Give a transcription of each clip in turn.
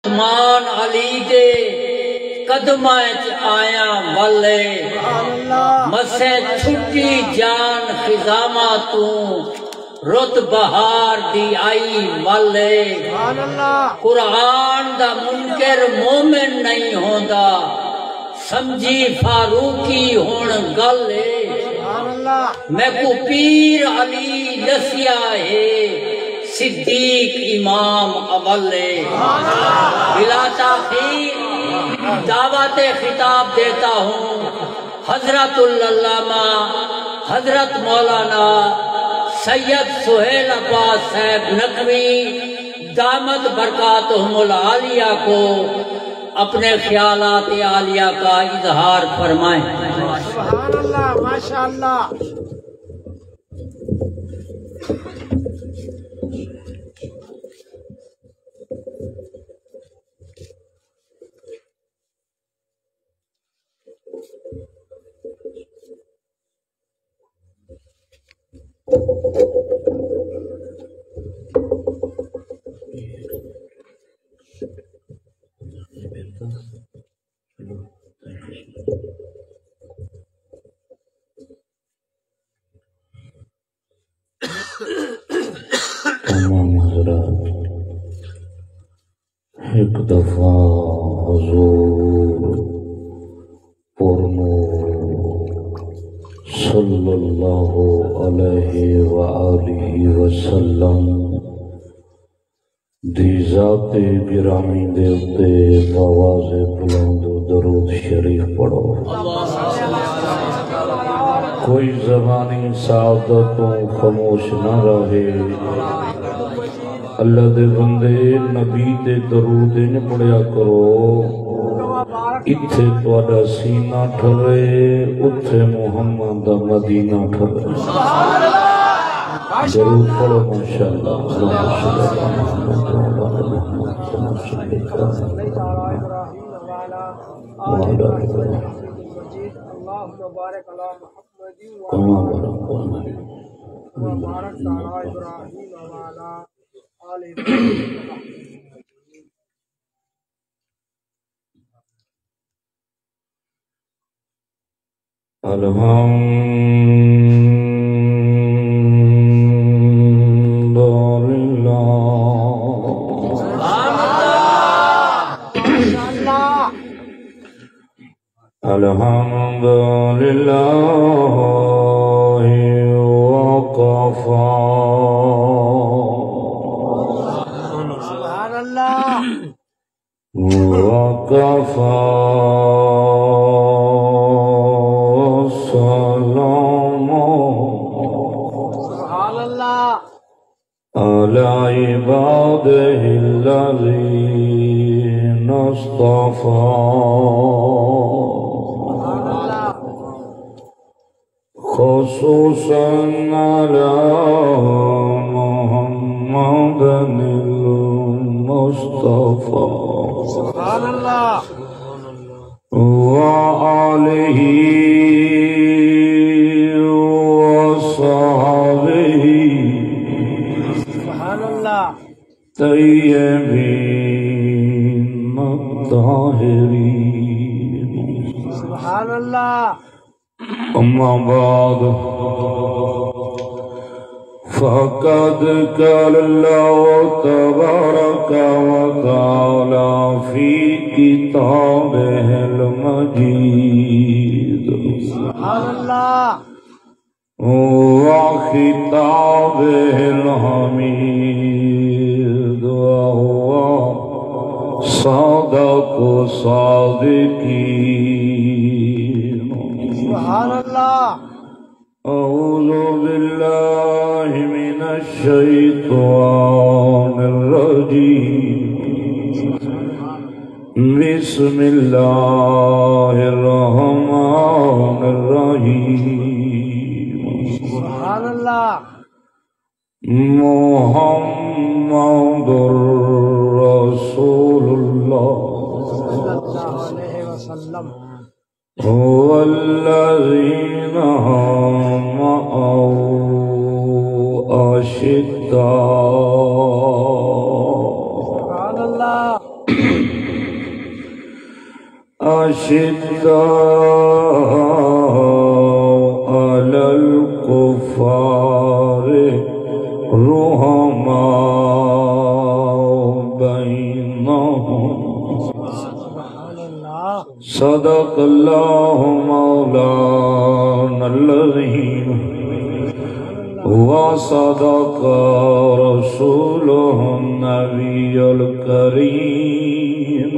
عثمان علی دے قدماں وچ آیا والے مسے چھٹی جان خزامہ تو رت بہار دی آئی والے قرآن دا منکر مومن نہیں ہوندا سمجھی فاروقی ہون گلے میں کو پیر علی دسیا ہے صدیق امام اولے بلا تاخیر دعوت خطاب دیتا ہوں حضرت العلامہ حضرت مولانا سید سہیل عباس صاحب نقوی دامت برکاتہم العالیہ کو اپنے خیالات عالیہ کا اظہار فرمائیں۔ سبحان اللہ ماشاءاللہ۔ تمام حضرات ایک دفعہ حضور پرنو صلی اللہ علیہ وآلہ وسلم دی ذات گرامی دے اتے بآواز بلند درود شریف پڑھو۔ کوئی زبانی سعادتوں خاموش نہ رہے، اللہ دے بندے نبی دے درود نے پڑھیا کرو، اتھے تواڈا سینہ ٹھرے، اتھے محمد دا مدینہ ٹھرے۔ درود پڑھو ماشاءاللہ۔ الحمد للہ وقفا سبحان اللہ وقفا سلام سبحان اللہ على عباده الذين اصطفى خصوصا على محمد المصطفى سبحان اللہ وآله وصحبه سبحان اللہ طيبين الطاهرين سبحان اللہ أما بعد فقد قال الله تبارك وتعالى في كتابه المجيد سبحان اللہ وخطابه الحميد وهو صادق الصادقين سبحان اللہ أعوذ بالله من الشيطان الرجيم بسم الله الرحمن الرحيم سبحان اللہ محمد رسول الله صلی اللہ علیہ وسلم والذين معه أشداء سبحان اللہ أشداء على الكفار رحماء بينهم صدق الله مولانا العظيم وصدق رسوله النبي الكريم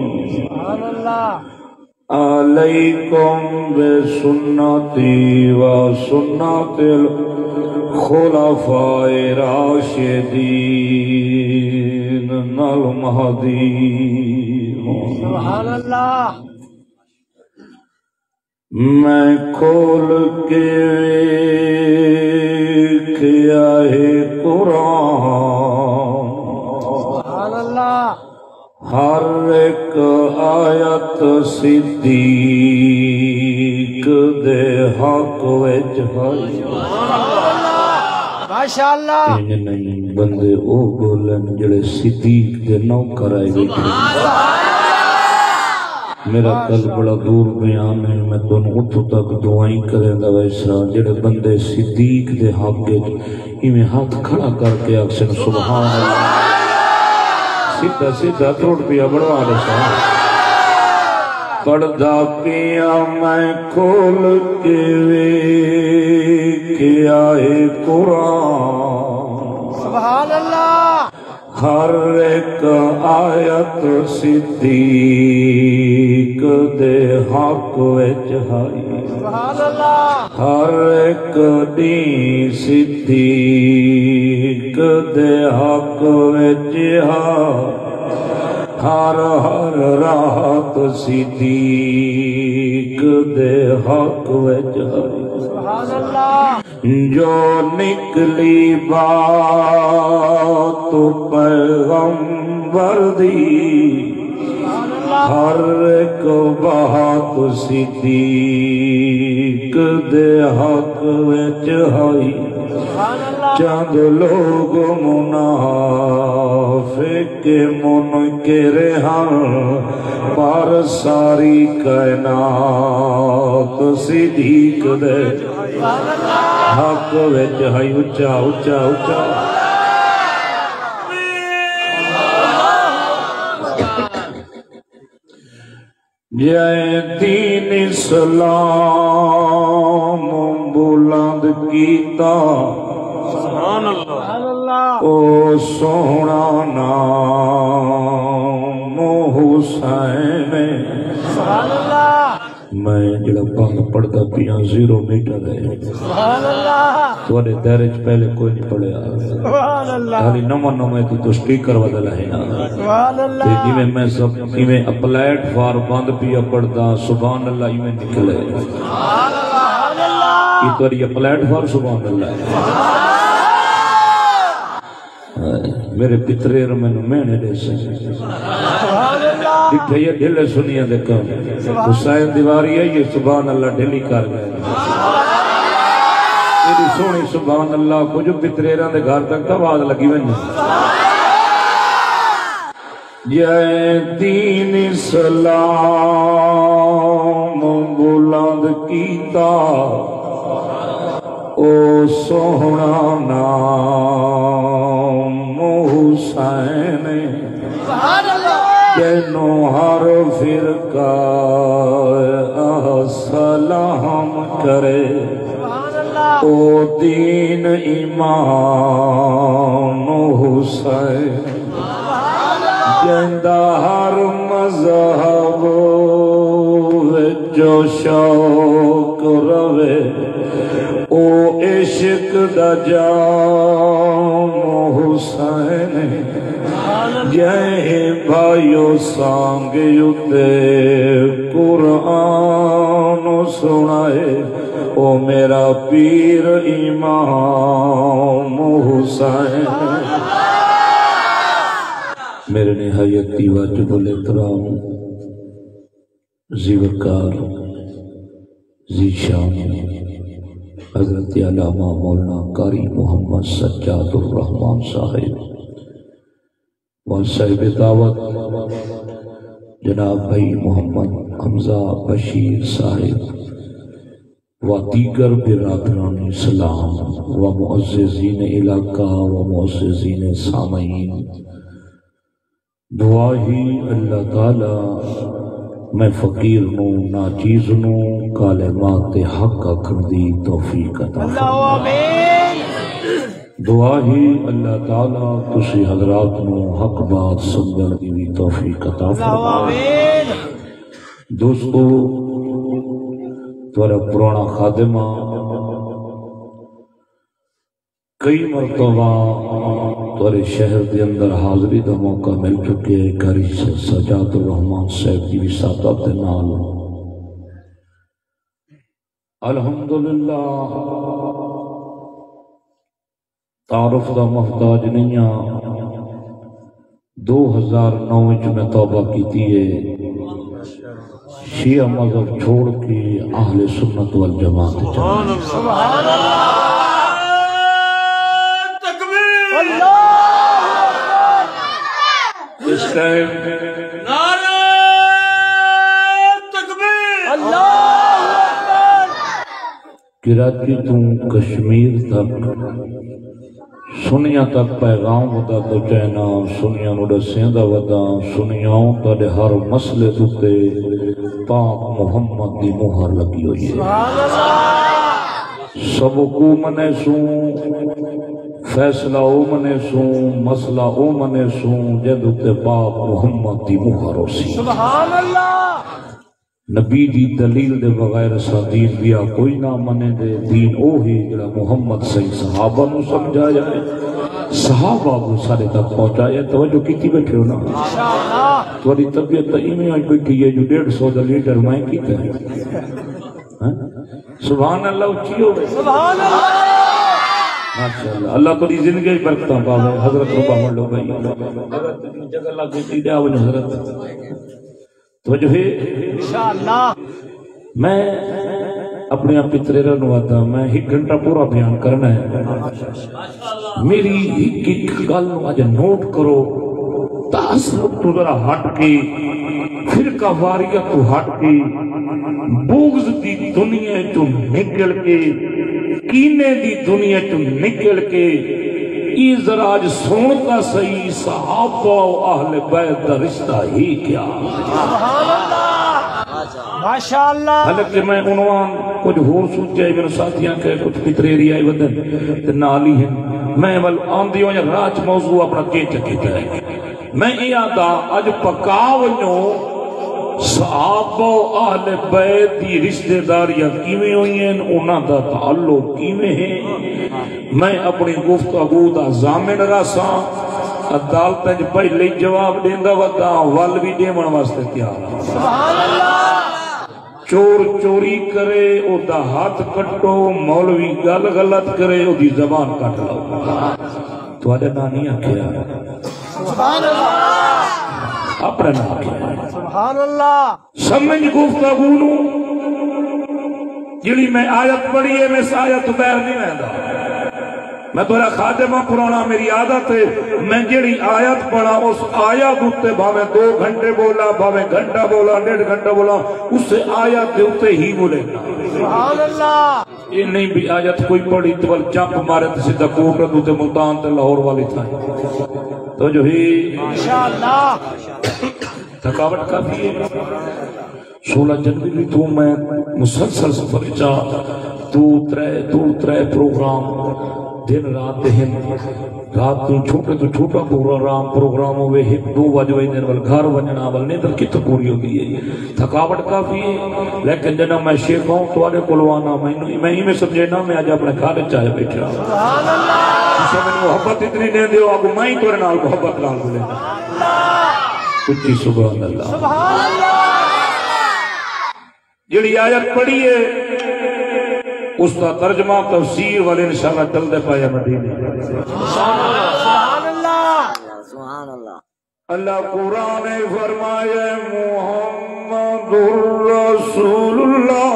عليكم بسنتي وسنة الخلفاء الراشدين المهديين سبحان اللہ میں کھول کے کیا ہے قرآن سبحان اللہ ہر ایک آیت صدیق دے حق وچ ہے ماشاءاللہ انج نہیں بندے او بولن جڑے صدیق دے نوکر آئے گئے میرا کل بڑا دور بیان ہے میں تنوں اتھو تک دعائیں کریں دا ویسا جڑے بندے صدیق دے حق میں ہاتھ کھڑا کر کے اکسن سبحان اللہ سیدھا سیدھا تروڑ پیا بڑھوا دے سا پڑھدا پیا میں کھول کے کیا ہے قرآن سبحان اللہ ہر ایک آیت صدیق دے حق وچ ہے سبحان اللہ ہر ایک دین صدیق دے حق وچ ہے ہر ہر رات صدیق دے حق وچ ہے سبحان اللہ جو نکلی بات پیغمبر دی ہر ایک بات صدیق دے حق وچ ہے چند لوگ منافق منکر ہیں پر ساری کائنات صدیق دے حق وچ ہے اچھا اچھا اچھا جے دین اسلام بلند کیتا سبحان اللہ او سونا نام حسین سبحان اللہ میں جڑا بانگ پڑھتا پیاں 0 میٹر ہے سبحان اللہ تھوڑے دائرے پہلے کوئی نہیں پڑھیا سبحان اللہ ہری نمہ تو سپیکر بدل ہے نا سبحان اللہ جی میں سب میں اپلائٹ فار بند پیا پڑھتا سبحان اللہ میں نکلے سبحان اللہ یہ تو اپلائٹ فار سبحان اللہ ہے میرے پترے میں نے دے سے سبحان اللہ جتھے یہ دل سنیا دیکھا حسین دیواری ہے یہ سبحان اللہ ڈیلی کر گئے میری سونی سبحان اللہ کچھ پتریراں دے گھر تک آواز لگی ہوئی یہ دین اسلام بلند کیتا او سونا نام حسین سبحان اللہ جنوں ہر فرقہ سلام کرے سبحان اللہ او دین ایمان حسین جندہ ہر مذہب جو شوق روے او عشق دا جام حسین جائے بھائیو سانگ یوتے قرآن سنائے او میرا پیر امام حسین میرے نہایتی واجب الاحترام زیوکار ذی شان حضرت علامہ مولانا قاری محمد سجاد الرحمن صاحب و صاحب دعوت جناب بھائی محمد حمزہ بشیر صاحب و دیگر برادران اسلام و معززین علاقہ و معززین سامعین، دعا ہی اللہ تعالی میں فقیر نوں ناچیز نوں کلمات حق آکھن دی توفیق عطا فرمائے۔ دعا ہی اللہ تعالی تسی حضرات نوں حق بات سمجھن دی بھی توفیق عطا فرمائے۔ دوستو تمہارا پرانا خادمہ کئی مرتبہ تمہارے شہر دے اندر حاضری دا موقع مل چکے، گھری سے سجاد الرحمان صاحب دی وساطت دے نال الحمدللہ تعارف دا محتاج نہیں ہاں۔ 2009 وچ میں توبہ کیتی ہے، شیعہ مذہب چھوڑ کے اہل سنت والجماعت چلا۔ سبحان اللہ، اس ٹائم نعرہ تکبیر، اللہ اکبر۔ کراچی تو کشمیر تک سنیا تک پیغام ودا پہنچانا، سنیا نو دسیاں دا ودا، سنیاں تاڈے ہر مسئلے تے پاک محمد دی مہر لگی ہوئی ہے۔ سبحان اللہ، سب کو منے سوں، فیصلہ او منے سوں، مسئلہ او منے سوں جدو تے پاک محمد دی مہر ہو سی۔ سبحان اللہ، نبی دی دلیل دے بغیر سا دین بیا کوئی نہ منے دے، دین او ہی جڑا محمد صحیح صحابہ نو سمجھا جائے، صحابہ کو سارے تک پہنچایا۔ توجہ کیتی بیٹھے ہو نا، ماشاءاللہ، تمہاری طبیعت ایویں آج بیٹھی ہے جو 150 لیٹر میں کیتا ہے۔ سبحان اللہ اچھی ہو گئی، سبحان اللہ، ماشاءاللہ۔ اللہ تیری زندگی برکتاں پاوے۔ حضرت ربا من لو گئی، حضرت جگہ لگ گئی دیا وجہ حضرت توجہ ہے۔ انشاءاللہ میں اپنے آپ پترے رنواتا، میں ایک گھنٹہ پورا بیان کرنا ہے۔ میری ایک گل آج نوٹ کرو، تعصب تو ذرا ہٹ کے، فرقہ واریت تو ہٹ کے، بغض دی دنیا تو نکل کے، کینے دی دنیا تو نکل کے، یہ ذرا آج سنتا صحیح صحابہ و اہل بیت دا رشتہ ہی کیا۔ سبحان اللہ، ماشاءاللہ۔ حالانکہ میں عنوان کچھ ہور سوچے میرے ساتھیاں کہ کچھ پترے ریائی ودن تے نالی ہیں، میں ول آندیوں یا راج موضوع اپنا کیچا کیتا ہے۔ میں یہ آتا اج پکاونوں صحابہ و اہل بیت دی رشتہ داریاں کیویں ہوئی ہیں، انہاں دا تعلق کیویں ہے۔ میں اپنی گفتگو دا ضامن راساں، عدالت وچ پہلے جواب دیندا ودا، ول بھی دیون واسطے تیار ہاں۔ سبحان اللہ، چور چوری کرے او دا ہاتھ کٹو، مولوی گل غلط کرے او دی زبان کٹ لو۔ تواڈے نانی آکھیا، سبحان اللہ، اپنا نام آکھیا، سبحان اللہ، سمجھ گفتگو نو جڑی میں آیت پڑھی ہے، میں اس آیت باہر نہیں رہندا۔ میں تھوڑا خادمہ پرانا، میری عادت ہے میں جڑی آیت پڑھا اس آیت اتے بھاویں 2 گھنٹے بولا، بھاویں گھنٹہ بولا، 1.5 گھنٹہ بولا، اس سے آیت دے اتے ہی بولے گا۔ سبحان اللہ، یہ نہیں بھی آیت کوئی پڑھی تو بل چاپ مارے تو سیدھا کوٹ ردو تے ملتان تے لاہور والی تھا۔ تو جو ہی ماشاءاللہ، تھکاوٹ کافی ہے۔ 16 جنوری تو میں مسلسل سفر چا 2-3 پروگرام، دن رات دہن، رات تو چھوٹا پروگرام ہوئے، 2 بجے دن ول گھر ونجنا ول نیندر کتنے پوری ہوتی ہے۔ تھکاوٹ کافی ہے، لیکن جنا میں شیخ ہوں تواڈے کول آنا، میں ہی میں سمجھنا میں اج اپنے گھر چاہے بیٹھا۔ سبحان اللہ، اسے میں محبت اتنی دے دیو، اگو میں ہی تیرے نال محبت نال بولے کچھ سبحان اللہ۔ سبحان اللہ، جڑی آیت پڑھی ہے اس کا ترجمہ تفسیر والے انشاءاللہ چلتے پایا مدینے۔ سبحان اللہ، سبحان اللہ، اللہ قرآن فرمائے محمد الرسول اللہ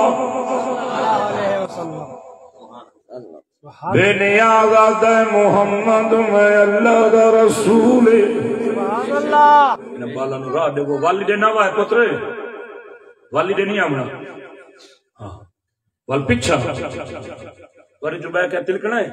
بے نیاز آدھے محمد میں اللہ دا رسول، انہیں بالا نو راہ دے وہ والی دے نہ وائے پترے والی دے نہیں آمنا وال پچھا واری جو بے کیا تلکنا ہے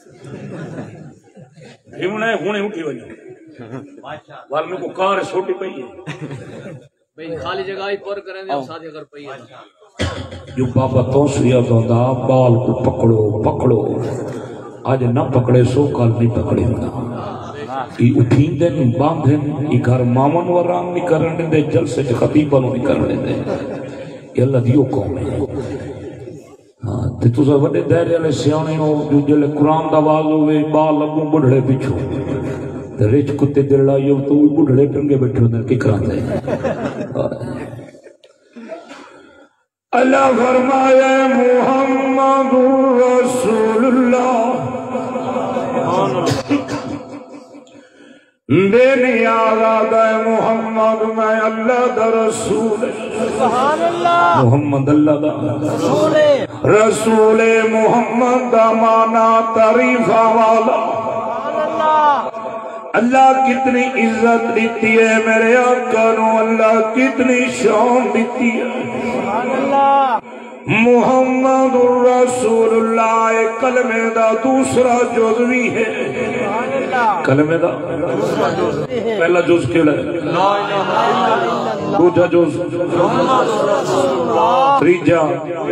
ہمنا ہے ہونے اٹھی وجہ وال میں کو کار سوٹی پئی ہے خالی جگہ ہی پر کریں دے ساتھ اگر پئی ہے جو بابا توسریہ دوندا بال کو پکڑو پکڑو آج نہ پکڑے سو کال نہیں پکڑے گا یہ اٹھین دن باندھن یہ گھر مامن ورام نہیں کرنے دے جلسے خطیبانوں نہیں کرنے دے یہ اللہ دیو قوم ہے تے تسا وڈے دائرے والے سیانے ہو جو جلے قرآن دا آواز ہوئے بال لگوں بڑھڑے پیچھو تے رچ کتے دلڑا یو تو بڑھڑے ٹنگے بیٹھے ہوندے کی کراندے اللہ فرمایا محمد رسول اللہ بے نیاز ہے محمد میں اللہ دا رسول سبحان اللہ محمد اللہ دا رسول رسول محمد دا مانا تعریفہ والا اللہ کتنی عزت دیتی ہے میرے آقا نو اللہ کتنی شان دیتی ہے سبحان اللہ محمد رسول اللہ کلمے دا دوسرا جز بھی ہے سبحان اللہ کلمے دا پہلا جز کیڑا ہے دوجا جز تریجا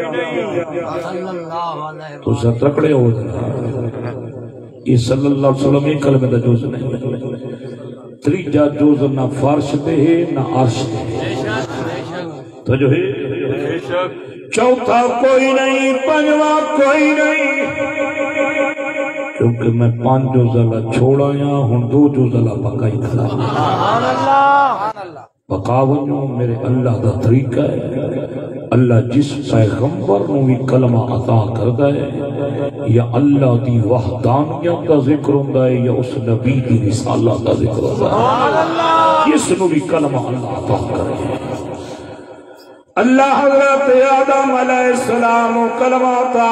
تو سب تکڑے ہو یہ صلی اللہ علیہ وسلم یہ کلمے دا جز نہیں تریجا جز نہ فرش دے نہ عرش دے تو جو ہے چوتھا کوئی نہیں پنجواں کوئی نہیں کیونکہ میں 5 جزلہ چھوڑا یا ہوں 2 جزلہ پکائی کھلا سبحان اللہ پکاونیوں میرے اللہ دا طریقہ ہے اللہ جس پیغمبر نو بھی کلمہ عطا کردا ہے یا اللہ دی وحدانیت دا ذکر ہوندا ہے یا اس نبی دی رسالت دا ذکر ہوندا ہے جس نو بھی کلمہ اللہ عطا کرے اللہ حضرت آدم علیہ السلام کلمہ عطا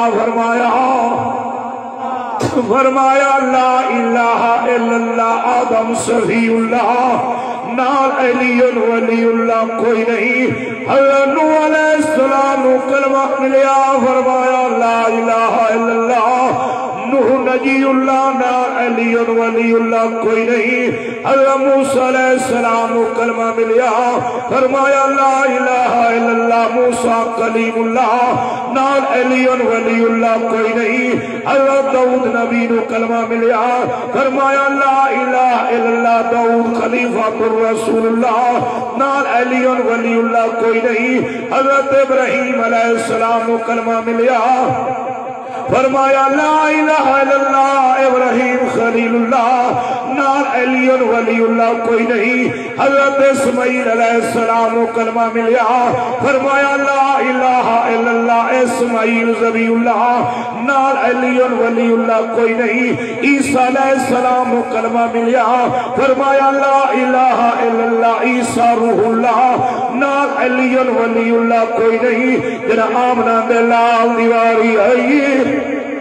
فرمایا لا الہ الا اللہ آدم صفی اللہ نال علی ولی اللہ کوئی نہیں حضرت نوح علیہ السلام کلمہ ملیا فرمایا لا الہ الا اللہ نوح نجی اللہ نال علی ولی اللہ کوئی نہیں حضرت موسیٰ علیہ السلام کلمہ ملیا فرمایا لا الہ الا اللہ موسیٰ کلیم اللہ نال علی ولی اللہ کوئی نہیں حضرت داؤد نبی نو کلمہ ملیا فرمایا لا الہ الا اللہ داؤد خلیفۃ الرسول اللہ نال علی ولی اللہ کوئی نہیں حضرت ابراہیم علیہ السلام کلمہ ملیا فرمایا لا الہ الا اللہ ابراہیم خلیل اللہ نال علی ولی اللہ کوئی نہیں حضرت اسماعیل علیہ السلام کلمہ ملیا فرمایا لا الہ الا اللہ اسماعیل ذبی اللہ نال علی ولی اللہ کوئی نہیں عیسیٰ علیہ السلام کلمہ ملیا فرمایا لا الہ الا اللہ عیسیٰ روح اللہ نال علی ولی اللہ کوئی نہیں جنہ آمنہ دے لال دیواری آئیے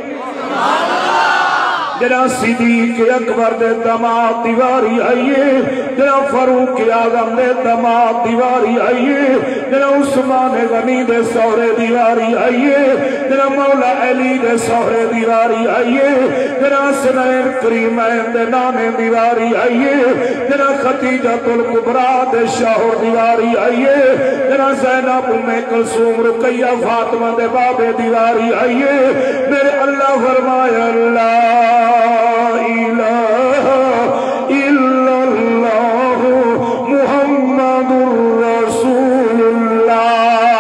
جنا صدیق اکبر دے دماغ دیواری آئیے جنا فاروق اعظم دے دماغ دیواری آئیے جنا عثمان غنی دے سہرے دیواری آئیے جنا مولا علی دے سہرے دیواری آئیے جنا حسنین کریمین دے نانے دیواری آئیے جنا خدیجۃ الکبریٰ دے شوہر دیواری آئیے جنا زینب ام کلثوم رقیہ فاطمہ دے بابے دیواری آئیے میرے اللہ فرمایا اللہ الہ الا اللہ محمد رسول اللہ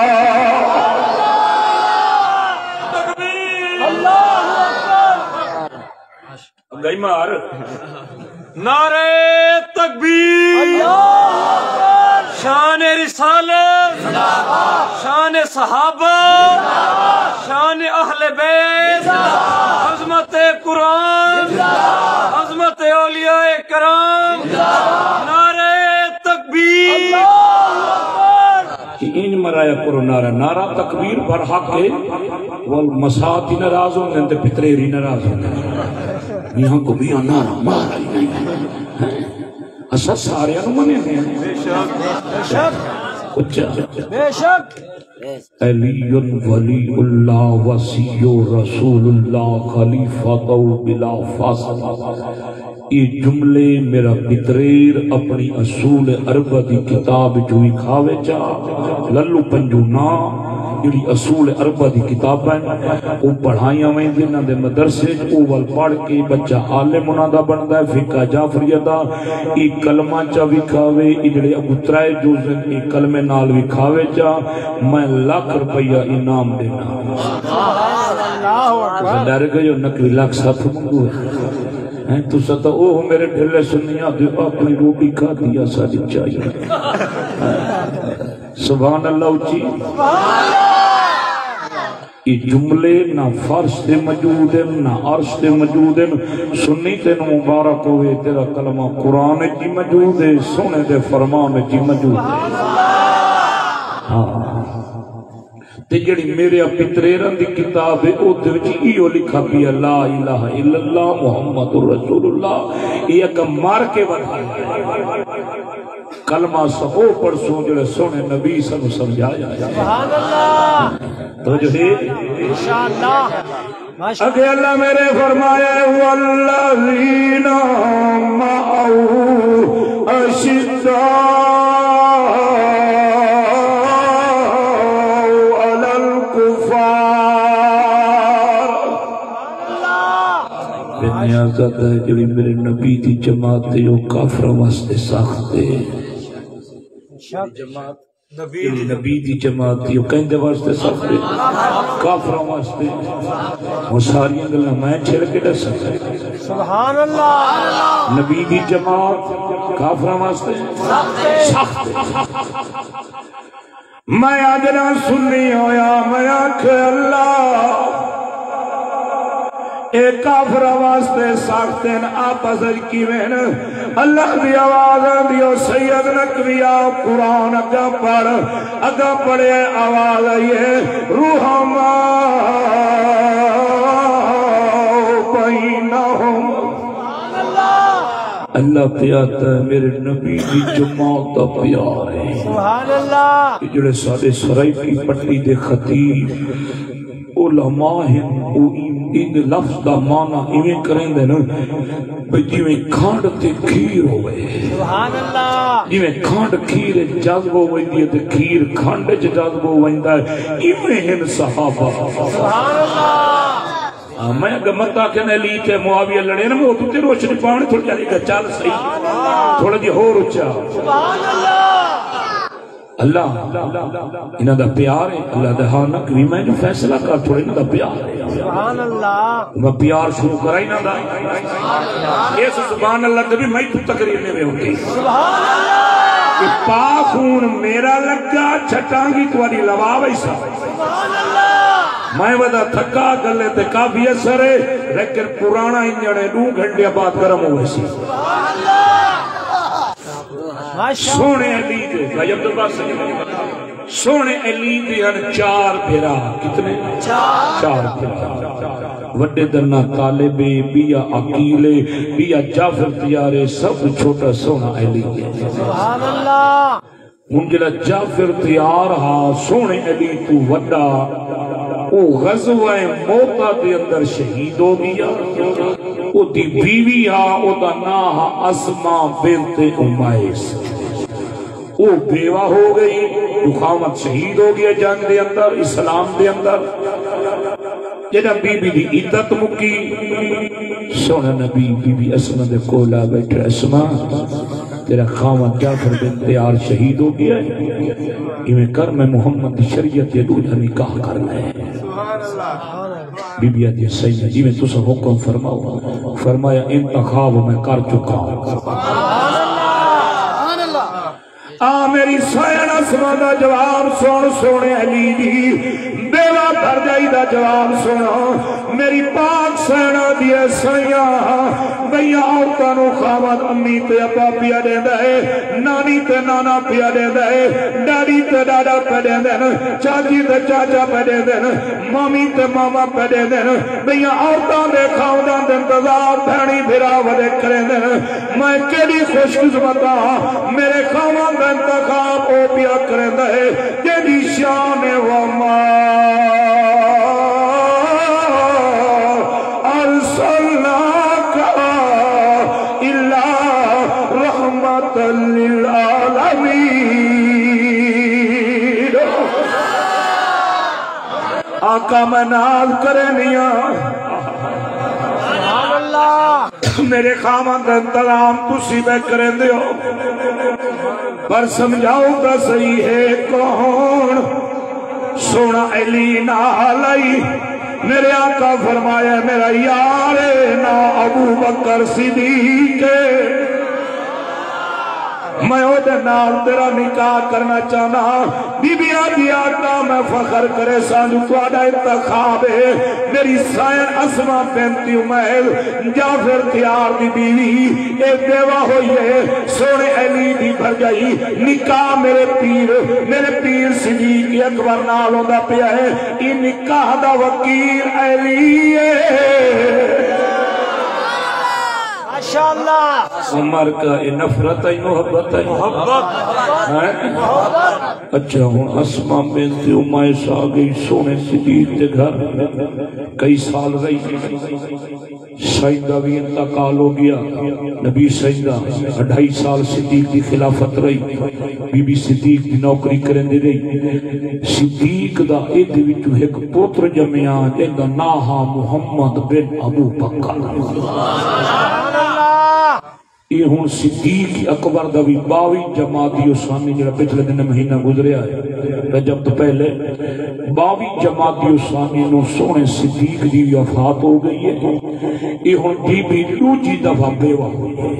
گئی مار نعرہ تکبیر شان رسالت شان صحابہ شان اہل بیت عظمت قرآن عظمت اولیاء کرام نعرہ تکبیر ان مرایا کرو نعرہ نعرہ تکبیر پر حق ہے والمساتی ناراض ہوں گے پتریری ناراض ہوں گے یہاں کو بھی نعرہ مارا ہی نہیں اسا سارے نو منے نے بے شک علی ولی اللہ وسی رسول اللہ خلیفۃ بلا فاصل. یہ جملے میرا پتریر اپنی اصول اربع دی کتاب جو کھاوے چا للو پنجو نا جڑی اصول اربع دی کتاب ہے وہ پڑھائیاں ویں جنہاں دے مدرسے او ول پڑھ کے بچہ عالم انہاں دا بندا ہے. فقہ جعفریہ دا یہ کلمہ چا وکھاوے جڑے ابو ترائے جوز یہ کلمے نال وکھاوے چا میں لاکھ روپیہ انعام دینا. ڈر گئے نقلی لاکھ ساتھ منگو ہے تو ستا اوہ میرے ڈھلے سنیاں دے اپنی روٹی کھا دیا ساڑی چاہیے. سبحان اللہ اچھی. یہ جملے نہ فرش تے موجود ہیں نہ عرش تے موجود ہیں. سنی تین مبارک ہوئے تیرا کلمہ قرآن جی موجود ہے سونے دے فرمان جی موجود ہے. تے جڑی میرے پتریرن دی کتاب ہے او دے وچ ایو لکھا پیا لا الہ الا اللہ محمد رسول اللہ. یہ ایک مار کے ودا کلمہ سہو پڑھسوں جڑے سونے نبی سنو سمجھایا. سبحان اللہ. تو جو ہے انشاءاللہ اگے اللہ میرے فرمایا والذین معه اشداء علی الکفار. نیازت ہے جڑی میرے نبی دی جماعت ہے وہ کافروں واسطے سخت ہے. نبی دی جماعت ہے وہ کہندے واسطے سخت ہے کافروں واسطے وہ ساری گلاں میں چھڑ کے دس سکتا. سبحان اللہ. نبی دی جماعت کافروں واسطے سخت. میں آج نہ سننی ہویا میں آنکھ اللہ ایک کافر واسطے ساکتین آپس کیویں اللہ دی آواز دیو سید نقویہ قرآن اگا پڑھ اگا پڑھے آواز آئیے روحما بینہم. اللہ پیاتا ہے میرے نبی کی جماعت پیار ہے. سبحان اللہ. جڑے سارے سرائی کی پٹی دے خطیب علماء ہیں ان لفظ دا معنی ایویں کریں دے نا جویں کھانڈ تے کھیر ہوئے. سبحان اللہ. جویں کھانڈ کھیر جذب ہوئی تے کھیر کھانڈ چ جذب ہویندا ہے ایویں ہن صحابہ. سبحان اللہ. میں اگر متا کہنے لی تے معاویہ لڑے نا وہ تے روشنی پانے تھوڑی جاری گا چال صحیح تھوڑا جی ہو رچا. سبحان اللہ. اللہ انہاں دا پیار ہے. اللہ دا ہاں نہ کری میں جو فیصلہ کر تھوڑے انہاں دا پیار ہے. سبحان اللہ. میں پیار شروع کرائی نہ دا اس سبحان اللہ کبھی میں تو تقریر میں ہوتی. سبحان اللہ. کہ پاخون میرا لگا چھٹانگی تواری لوا ویسا. سبحان اللہ. میں ودا تھکا گلے تے کافی اثر ہے لیکن پرانا انجنے 2 گھنٹے بعد گرم ہوئے سی. سبحان اللہ. سونے علی دے غیب دبار سے سونے علی دے ہن 4 بھیرا. کتنے 4 بھیرا. وڈے درنا طالبے بیا عقیلے بیا جعفر تیارے سب چھوٹا سونا علی دے. سبحان اللہ. ان جڑا جعفر تیار ہا سونے علی تو وڈا وہ غزوہ موتا دے اندر شہید ہو گیا. وہ دی بیوی ہا او دا نا ہا اسما بنت امیس. وہ بیوہ ہو گئی دخامت شہید ہو گیا جنگ دے اندر اسلام دے اندر. جنہ بی بی دی عدت مکی سونا نبی بی بی اسما دے کولا بیٹھے اسما تیرا خامد جعفر بن تیار شہید ہو گیا ہے ایمیں کر میں محمد دی شریعت یہ دوجہ نکاح کرنا ہے. بی بی آدھی سیدہ جی میں تسا حکم فرماؤ. فرمایا انتخاب میں کر چکا ہوں. میری سائن اسما دا جواب سن سونے علی دی بیوہ بھر جائی دا جواب سنا. میری پاک سینا دیئے سیاں بھئیاں عورتانو خامد امی تے ابا پیا دے دے نانی تے نانا پیا دے دے ڈیڈی ڈیڈی تے ڈاڈا پڑے دن چاچی تے چاچا پڑے دن مامی تے ماما پڑے دن بھیا عورتاں دے خاونداں دے انتظار بھینی بھرا ودے کرے دن میں کیڑی خوش قسمت ہاں میرے خاوند دا انتخاب او پیا کرے دے جیڑی شان وما ارسلناک الا رحمت للعالمین آقا میں ناز کرے نیا میرے خامن دا انتظام تسی بے کریں دیو پر سمجھاؤ گا صحیح ہے کون سونا علی نالائی میرے آقا فرمایا میرا یار نا ابو بکر صدیق میں او دے نال تیرا نکاح کرنا چاہنا بی بی آدھی آقا میں فخر کرے سانجو تواڈا انتخاب ہے میری سائن اسما بنت عمیل جعفر تیار دی بیوی ایک بیوہ ہوئی ہے سونے علی دی بھر گئی نکاح میرے پیر صدیق اکبر نال ہوندا پیا ہے یہ نکاح دا وکیل علی ہے ماشاءاللہ عمر کا نفرت ہے محبت ہے محبت اچھا ہوں اسما بنت امیس آ گئی سونے صدیق کے گھر کئی سال رہی سیدہ بھی انتقال ہو گیا نبی سیدہ 2.5 سال صدیق کی خلافت رہی بی بی صدیق کی نوکری کریں دے رہی صدیق دا ایک وچوں ایک پوتر جمعیاں جن دا ناہا محمد بن ابو بکر یہ ہون صدیق اکبر دا بھی 22 جماعتی اسلامی جڑا پچھلے دن مہینہ گزریا ہے جب تو پہلے 22 جماعتی اسلامی نو سونے صدیق دی وفات ہو گئی ہے یہ ہون بی بی دوجی دفعہ بیوہ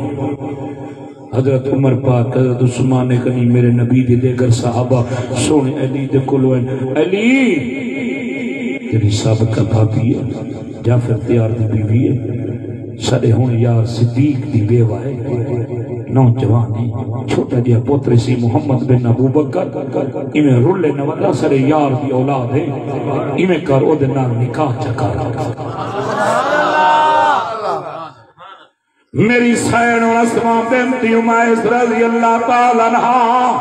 حضرت عمر پاک حضرت عثمان کنی میرے نبی دے دیگر صحابہ سونے علی دے کلوین علی تیری سابقہ بھابی ہے جعفر تیار دی بیوی ہے سڑے ہون یار صدیق دی بیوہ ہے نوجوانی چھوٹا دیا پوتر سی محمد بن ابو بکر ایمیں رولے نوالا سڑے یار دی اولاد ہے ایمیں کر او دے نال نکاح چکا میری سین و اسما بنت عمیس رضی اللہ تعالیٰ عنہ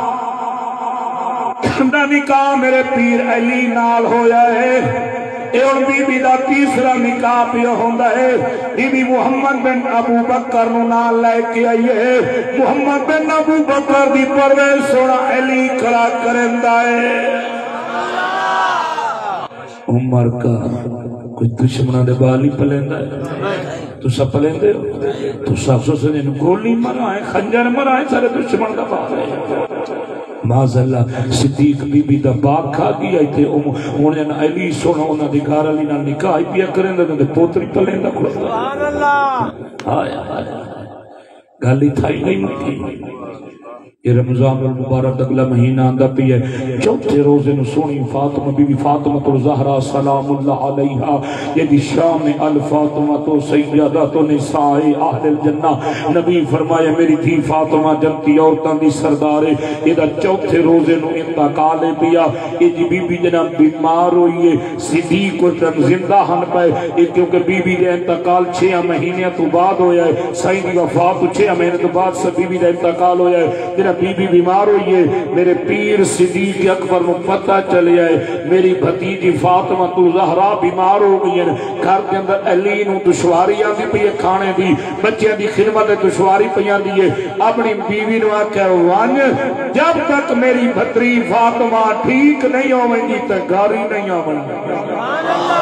دا نکاح میرے پیر علی نال ہویا ہے اور بی بی دا تیسرا نکاح پیا ہوندا ہے بی بی محمد بن ابو بکر نو نال لے کے آئی ہے محمد بن ابو بکر دی پرورش سونا علی کھڑا کرندا ہے عمر کا کوئی دشمنہ دے بالی پلیندا ہے تو سب پلیندے ہو تو سب سے جن گولی مرائے خنجر مرائے سارے دشمن دا بات ہے معاذ اللہ صدیق بی بی دا باغ کھا گیا تھے انہیں علی سونا انہاں دی گھر علی نال نکاح پیا کریں دے پوتری پلیندا کھڑا سبحان اللہ آیا گالی تھائی نہیں مکی یہ رمضان المبارک اگلا مہینہ آندہ پی ہے چوتھے روزے نو سونی فاطمہ بی بی فاطمہ الزہرا سلام اللہ علیہا یہ دی شام الفاطمہ تو سیدہ تو نساء اہل الجنہ نبی فرمایا میری تھی فاطمہ جنتی عورتاں دی سردارے یہ دا چوتھے روزے نو انتقال پیا یہ دی بی بی جناب بیمار ہوئی ہے صدیق کو زندہ ہن پائے کیونکہ بی بی دے انتقال 6 مہینے تو بعد ہویا ہے سائیں دی وفات 6 مہینے تو بعد سے بی بی دے انتقال ہویا ہے بی بی بیمار ہوئی ہے میرے پیر صدیق اکبر کو پتہ چل جائے میری بھتیجی فاطمہ الزہرا بیمار ہو گئی ہے گھر کے اندر علی نو دشواری آندی پئی ہے کھانے دی بچیاں دی خدمت دشواری پئی آندی ہے اپنی بیوی نو آکھیا ون جب تک میری بھتری فاطمہ ٹھیک نہیں ہوویں گی تے گاری نہیں آویں گی سبحان اللہ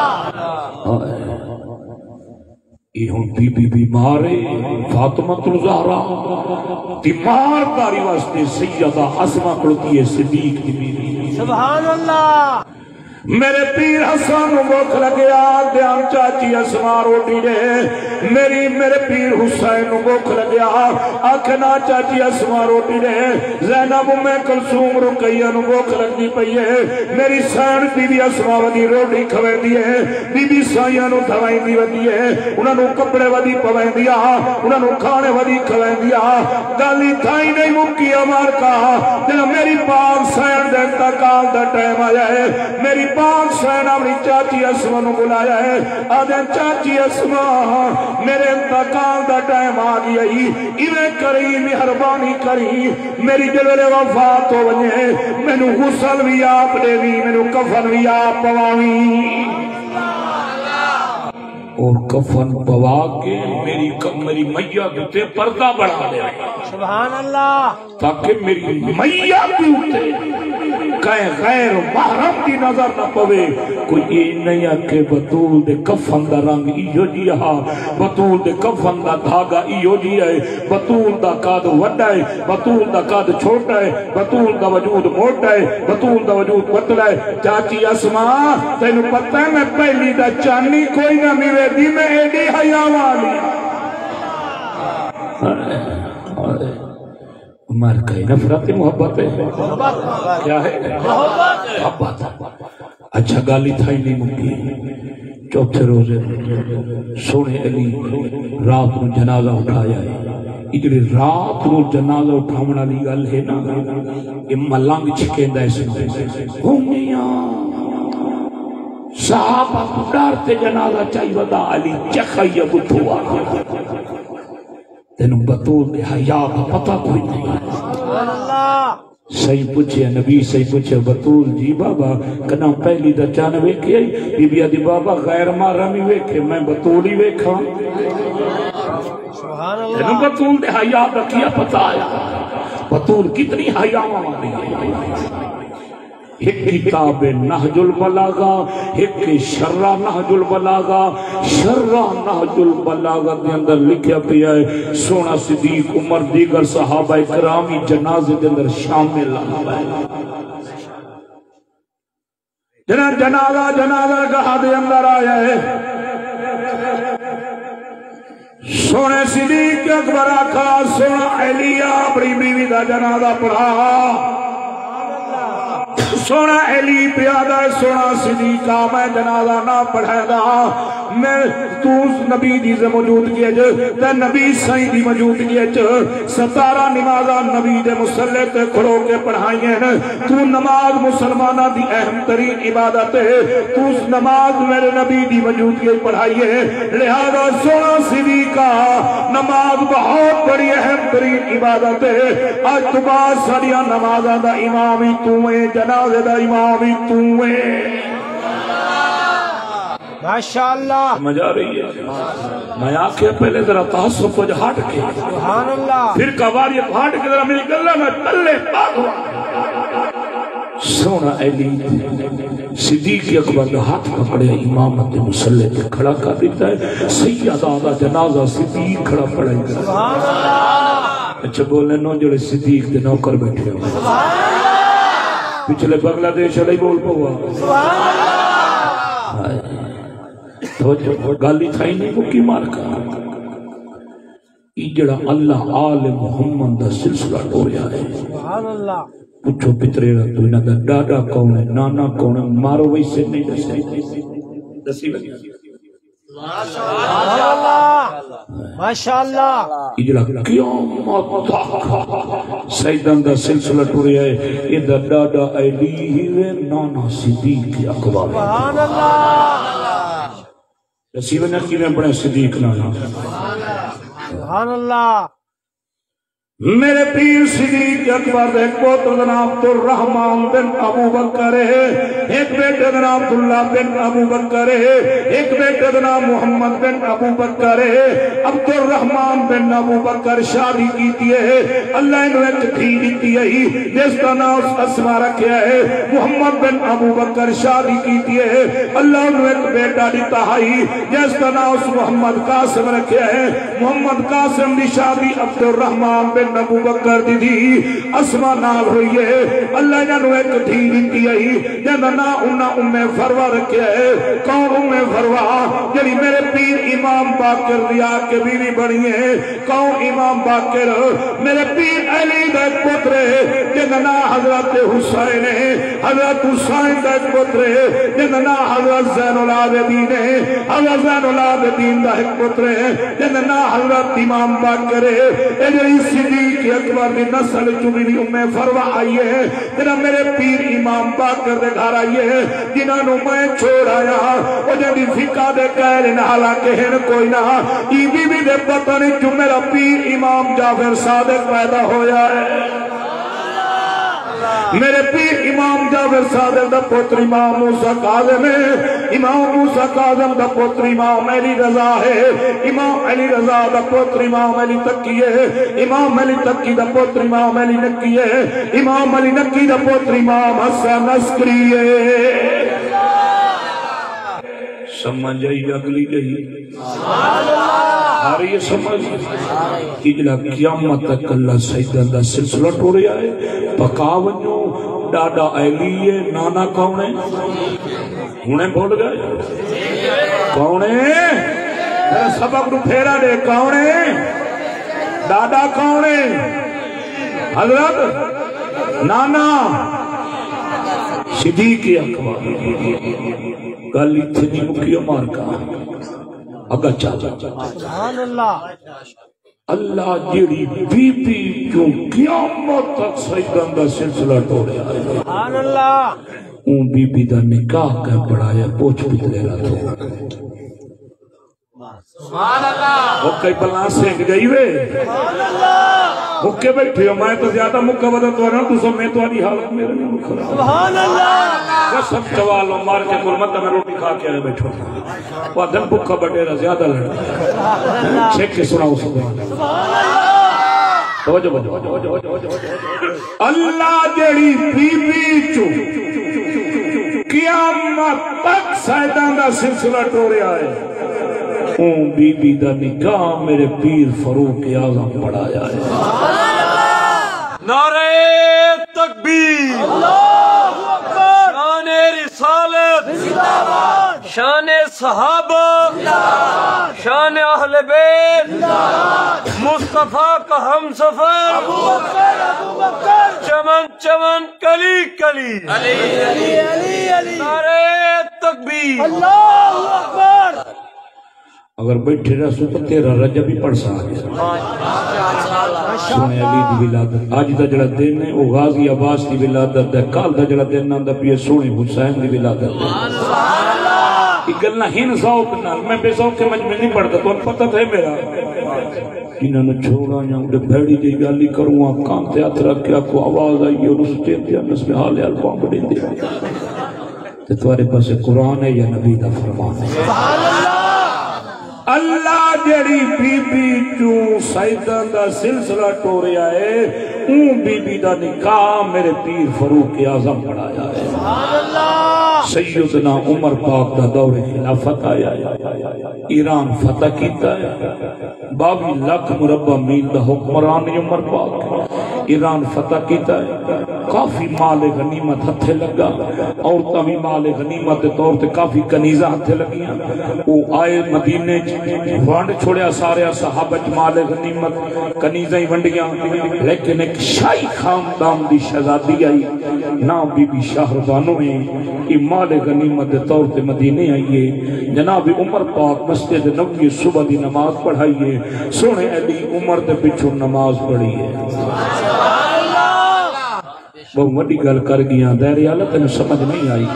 یہ ہوں بی بی بیمار ہے فاطمہ الزہرا بیمار داری واسطے سیدہ اسما کھڑتی ہے صدیق کی بیوی سبحان اللہ میرے پیر حسن بھوک لگیا دیان چاچی اسما روٹی دے میرے پیر حسین بھوک لگیا آکھنا چاچی اسما روٹی دے زینب میں کلثوم رقیہ نو بھوک لگی پئی ہے میری سین بی بی اسما ودی روٹی کھویں دی ہے بی بی سائیاں نو دھوائیں دی ودی ہے انہاں نو کپڑے ودی پویں دیا انہاں نو کھانے ودی کھویں دیا گالی تھائی نہیں مکی امار کا جنا میری پاک انتقال دا ٹائم آیا ہے میری پاک سین اپنی چاچی اسما نو بلایا ہے آدھے چاچی اسما میرے انتقال دا ٹائم آ گیا ہی ایویں کری مہربانی کری میری جلوے وفات ہو ونجے مینوں غسل بھی آپ دے وی مینوں کفن بھی آپ پواویں اور کفن پوا کے میری میت تے پردہ بڑھا دے سبحان اللہ تاکہ میری میت تے کہیں غیر محرم دی نظر نہ پوے کوئی یہ نہیں ہے کہ بطول دے کفن دا رنگ ایو جی ہا بطول دے کفن دا دھاگا ایو جی ہے بطول دا قد وڈا ہے بطول دا قد چھوٹا ہے بطول دا وجود موٹا ہے بطول دا وجود پتلا ہے چاچی اسما تینو پتہ ہے میں پہلی دا چانی کوئی نہ میرے دی میں ایڈی حیا والی مر گئی نفرت محبت ہے کیا ہے محبت اچھا گالی تھائی نہیں مکی چوتھے روزے سونے علی رات نو جنازہ اٹھایا ہے اجڑی رات نو جنازہ اٹھاونا لی گل ہے نا یہ ملنگ چھکیندہ اس میں ہونیاں صحابہ ڈارتے جنازہ چاہیے ودا علی چخیہ بتھوا تینوں بطول دے حیاء کا پتہ کوئی نہیں صحیح پوچھے نبی صحیح پوچھے بطول جی بابا کنا پہلی دا چانے ویکھے بی بی آدھی بابا غیر محرمی ویکھے میں بطول ہی ویکھا تینوں بطول دے حیاء کا کیا پتہ آیا بطول کتنی حیاء والی ہے ایک کتاب نہج البلاغہ ایک شرع نہج البلاغہ شرع نہج البلاغہ دے اندر لکھیا پیا ہے سونا صدیق عمر دیگر صحابہ اکرامی جنازے دے اندر شامل ہے جنازہ گاہ دے اندر آیا ہے سونے صدیق اکبر آقا سونا علیہ اپنی بیوی دا جنازہ پڑھا سونا علی پیادہ سونا صدیقہ میں جنازہ نہ پڑھے دا میں تو نبی دی سے موجود کیے جو تے نبی سائیں دی موجود کیے جو 17 نمازہ نبی دے مسلح تے کھڑو کے پڑھائیں ہیں تو نماز مسلمانہ دی اہم ترین عبادت ہے تو نماز میرے نبی دی موجود کے پڑھائیے لہذا سونا صدیقہ نماز بہت بڑی اہم ترین عبادت ہے آج تو بعد ساڑیاں نمازہ دا امامی تویں جنازہ دا امامی تویں ماشاءاللہ سمجھ آ رہی ہے میں آنکھیں پہلے ذرا تعصب کو ہٹ کے سبحان اللہ پھر کباری ہٹ کے ذرا میری گلہ میں تلے پاک ہوا سونا علی صدیق اکبر نے ہاتھ پکڑے امامت مسلح پہ کھڑا کر دیتا ہے سیدہ آدھا جنازہ صدیق کھڑا پڑھائی کر سبحان اللہ اچھا بولنے نو جوڑے صدیق دے نوکر بیٹھے ہو سبحان اللہ پچھلے بنگلہ دیش علی بول پوا سبحان اللہ تو گالی تھائی نہیں مکی مار کا جڑا اللہ آل محمد دا سلسلہ ڈوریا ہے سبحان اللہ پوچھو پترے رہا تو انہاں دا ڈاڈا کون ہے نانا کون ہے مارو ویسے نہیں دسی لگی سبحان اللہ ماشاءاللہ اجڑا قیامت سیدان دا سلسلہ ٹوریا ہے یہ دا ڈاڈا علی ہے نانا صدیق اکبر سبحان اللہ دسی بنا کی میں بڑے صدیق نانا سبحان اللہ میرے پیر صدیق اکبر ایک پوتر جناب عبدالرحمن بن ابو بکر ہے ایک بیٹے جناب عبداللہ بن ابو بکر ہے ایک بیٹے جناب محمد بن ابو بکر ہے عبدالرحمن بن ابو بکر شادی کیتی ہے اللہ نے ایک دھی دیتی ہے جس کا نام اسما رکھیا ہے محمد بن ابو بکر شادی کیتی ہے اللہ نے ایک بیٹا دیتا ہے جس کا نام محمد قاسم رکھیا ہے محمد قاسم دی شادی عبدالرحمن بن ابو بکر دی دی اسما نال ہوئی ہے اللہ جانو ایک دھی دیتی ہے جانا نا انہ فروا رکھیا ہے کون فروا جلی میرے پیر امام باقر دیا کے بیوی بڑی ہے کون امام باقر میرے پیر علی دا ایک پتر ہے جانا نا حضرت حسین ہے حضرت حسین دا ایک پتر ہے جانا نا حضرت زین العابدین ہے حضرت زین العابدین دا ایک پتر ہے جانا نا حضرت امام باقر ہے اجری صدیق اکبر دی نسل چوبی بھی فروا آئی ہے جنہا میرے پیر امام باقر دے گھر آئیے جنہوں میں چھوڑ آیا وہ جدی فقہ دے قائل نہ حالانکہ ہن کوئی نہ ای بی بی دے پتہ نہیں جو میرا پیر امام جعفر صادق پیدا ہویا ہے میرے پیر امام جعفر صادق دا پتر امام موسیٰ کاظم ہے امام موسیٰ کاظم دا پتر امام علی رضا ہے امام علی رضا دا پتر امام علی تقی ہے امام علی تقی دا پتر امام علی نقی ہے امام علی نقی دا پتر امام حسن عسکری ہے سمجھ آئی اگلی گئی آ رہی ہے سمجھ اجلا قیامت تک اللہ سیدان دا سلسلہ ٹوڑیا ہے پکاونیوں ڈاڈا ایلی ہے نانا کون ہے انہیں بھول گئے کون ہے میرا سبق نو پھیرا دے کون ہے ڈاڈا کون ہے حضرت نانا صدیق اکبر گل اتنی مکیو مار کا اگا چاہتا سبحان اللہ اللہ جیڑی بی بی کیوں قیامت تک سیدان دا سلسلہ ٹوڑیا ہے سبحان اللہ اون بی بی دا نکاح کا پڑھایا پوچھ پتلے رہا تھا سبحان اللہ وہ کئی بلان سینک گئی وے سبحان اللہ مکے بیٹھے ہو میں تو زیادہ مکہ بدت ہو رہا ہوں تو سب میں تو آنی حالت میرے نہیں مکھ رہا سبحان اللہ قسم چوالوں مار کے قرمت میں روٹی کھا کے آئے بیٹھو وہ دن بکہ بٹیرہ زیادہ لڑا چھک کے سناؤ سبحان اللہ جڑی بی بی چو قیامت تک سیدان دا سلسلہ ٹورے آئے اون بی بی دا نکاح میرے پیر فاروق اعظم پڑھایا ہے نعرہ تکبیر شان رسالت شان صحابہ شان اہل بیت مصطفیٰ کا ہم سفر چمن چمن کلی کلی نعرہ تکبیر اللہ اکبر اگر بیٹھے رہ سو تو تیرا رجب بھی پڑھ سکتے سونے علی دی ولادت آج دا جڑا دن ہے وہ غازی عباس دی ولادت ہے کال دا جڑا دن نام دا پیے سونے حسین دی ولادت ہے یہ گلنا ہی نہ ذوق نہ میں بے ذوق کے مجمع نہیں پڑھتا تو پتہ تھے میرا انہوں نے چھوڑا یا اڑے بھیڑی دی گالی کروں آپ کام تے ہاتھ رکھ کے آپ کو آواز آئی اور اس ٹیم تے انس میں حال الفام بڑھیں دے تے تمہارے پاس قرآن ہے یا نبی دا فرمان ہے اللہ جڑی بی بی چوں سیدان دا سلسلہ ٹوریا ہے اون بی بی دا نکاح میرے پیر فاروق اعظم پڑھایا ہے سیدنا عمر پاک دا دور خلافت آیا ایران فتح کیتا ہے 22 لاکھ مربع میل دا حکمران عمر پاک ایران فتح کیتا ہے کافی مال غنیمت ہتھے لگا عورتاں بھی مال غنیمت دے طور تے کافی کنیزاں ہتھے لگیاں وہ آئے مدینے وانڈ چھوڑیا سارے صحابہ مال غنیمت کنیزاں ہی ونڈیاں لیکن ایک شاہی خاندان دی شہزادی آئی نام بی بی شاہربانو میں یہ مال غنیمت دے طور تے مدینے آئیے جناب عمر پاک مسجد نبوی صبح دی نماز پڑھائیے سونے علی عمر دے پچھو نماز پڑھیے بہت بڑی گل کر گیا دائرے حالت تینوں سمجھ نہیں آئی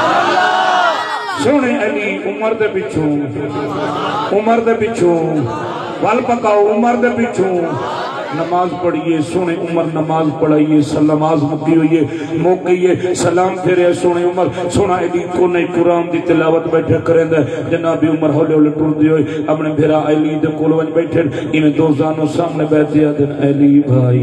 سونے علی عمر دے پچھوں وال پکاؤ عمر دے پچھوں نماز پڑھئیے سونے عمر نماز پڑھائیے نماز مکی ہوئیے موک گئیے سلام پھیرے سونے عمر سونا علی کو نئی قرآن دی تلاوت بیٹھے کریں دے جنابی عمر ہولے ہولے ٹور دی ہوئے اپنے بھیرا علی دے کولوانج بیٹھے انہیں دو زانوں سامنے بیٹھے دن علی بھائی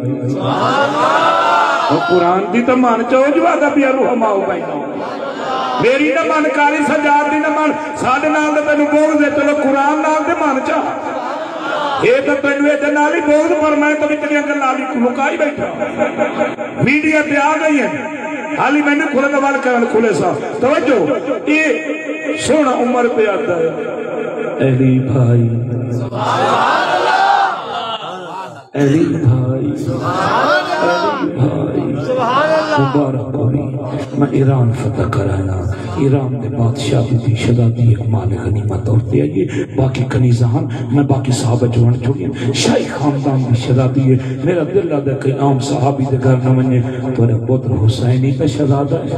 اور قرآن دی تو مان چاہو جو آدھا پیا روح ماؤ بائنا میری نہ مان کاری سجاد دی نہ مان ساڑھے نال دے پہنو بوگ دے چلو قرآن نال دے مان چاہ یہ تو پہنو ایتے نالی بوگ پر میں تو اتنی انگر نالی لکائی بیٹھا میڈیا پہ آ گئی ہے حالی میں نے کھولے نوال کرن کھولے سا توجہ یہ سونا عمر پہ آتا ہے علی بھائی علی بھائی سبحان اللہ مبارک ہوئی میں ایران فتح کرانا ایران دے بادشاہ دی شہزادی ایک مال غنیمت اور دے آئیے باقی کنیزان میں باقی صحابہ جوان چھوڑی شاہی خاندان دی شہزادی ہے میرا دل لگا کہ عام صحابی دے گھر نہ منجے تو نے پتر حسینی پہ شہزادہ ہے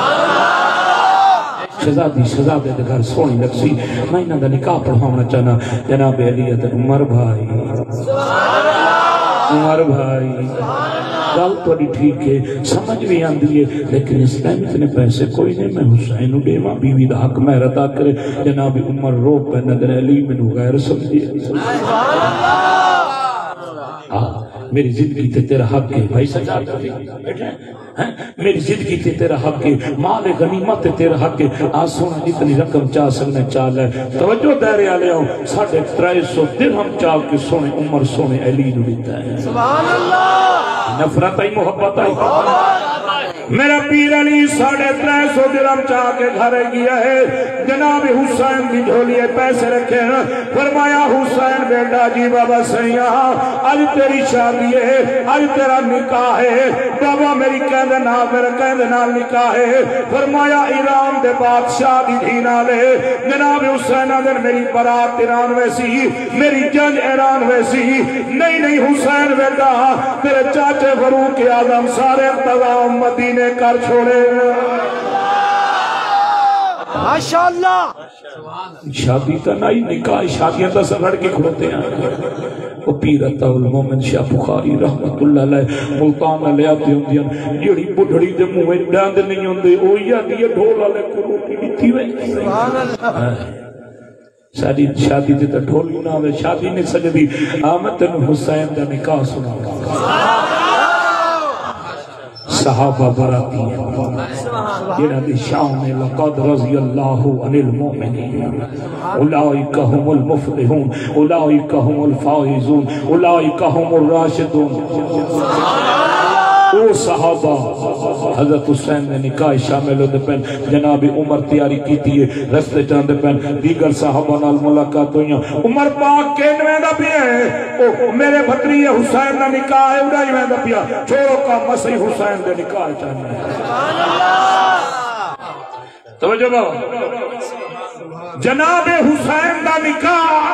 شہزادے دے گھر سونی لگسی میں انہاں دا نکاح پڑھاونا چاہنا جناب علی عمر بھائی عمر بھائی گل تو ٹھیک ہے سمجھ بھی آندی ہے لیکن اس ٹائم اتنے پیسے کوئی نہیں میں حسین ڈیواں بیوی دا حق میں عطا کرے جناب عمر رو پہ نظر علی میں غیر سمجھے میری زندگی تے تیرا حق ہے بھائی سجاد میری زندگی تے تیرا حق ہے مال غنیمت تے تیرا حق ہے آج سونا جتنی رقم چاہ سکنے چاہ لے توجہ دائرے آلے آؤ 350 درہم چاہ کے سونے عمر سونے علی نو دیتا ہے سبحان اللہ نفرت آئی محبت آئی میرا پیر علی 350 درہم چاہ کے گھر گیا ہے جناب حسین کی جھولی پیسے رکھے ہیں فرمایا حسین بیٹا جی بابا سیاں آج تیری شادی ہے آج تیرا نکاح ہے بابا میری کہندے نال میرا کہندے نال نکاح ہے فرمایا ایران دے بادشاہ دی دھینا لے جناب حسین آدھر میری برات ایران ویسی میری جنگ ایران ویسی نہیں حسین بیٹا تیرے چاچے فاروق اعظم سارے اقتدام مدینے کر چھوڑے ماشاءاللہ شادی تا نہیں نکاح شادیاں تا سب لڑکے کھڑوتے ہیں وہ پیر عطا المومن شاہ بخاری رحمت اللہ علیہ ملتان لے آتے ہوں دیاں جیڑی بڑھڑی دے موے ڈاند نہیں ہوں دے او یادی ڈھولا لے کو روٹی دیتی ہوئے سبحان اللہ ساری شادی تے ڈھولی نہ ہوئے شادی نہیں سجدی آمد حسین دا نکاح سنا صحابہ براتی ہیں جنہ دی شان لقد رضی اللہ عن المؤمنین اولئک هم المفلحون اولئک هم الفائزون اولئک هم الراشدون او صحابہ حضرت حسین نے نکاح شامل ہوتے پہن جناب عمر تیاری کی تھی رستے چاندے پہن دیگر صحابہ نال ملاقات ہوئی عمر پاک کینویں دا بھی ہے میرے بھتری حسین کا نکاح ہے اڑائی میں دا پیا چھوڑو کا مسیح حسین دے نکاح چاہنے توجہ بابا جناب حسین دا نکاح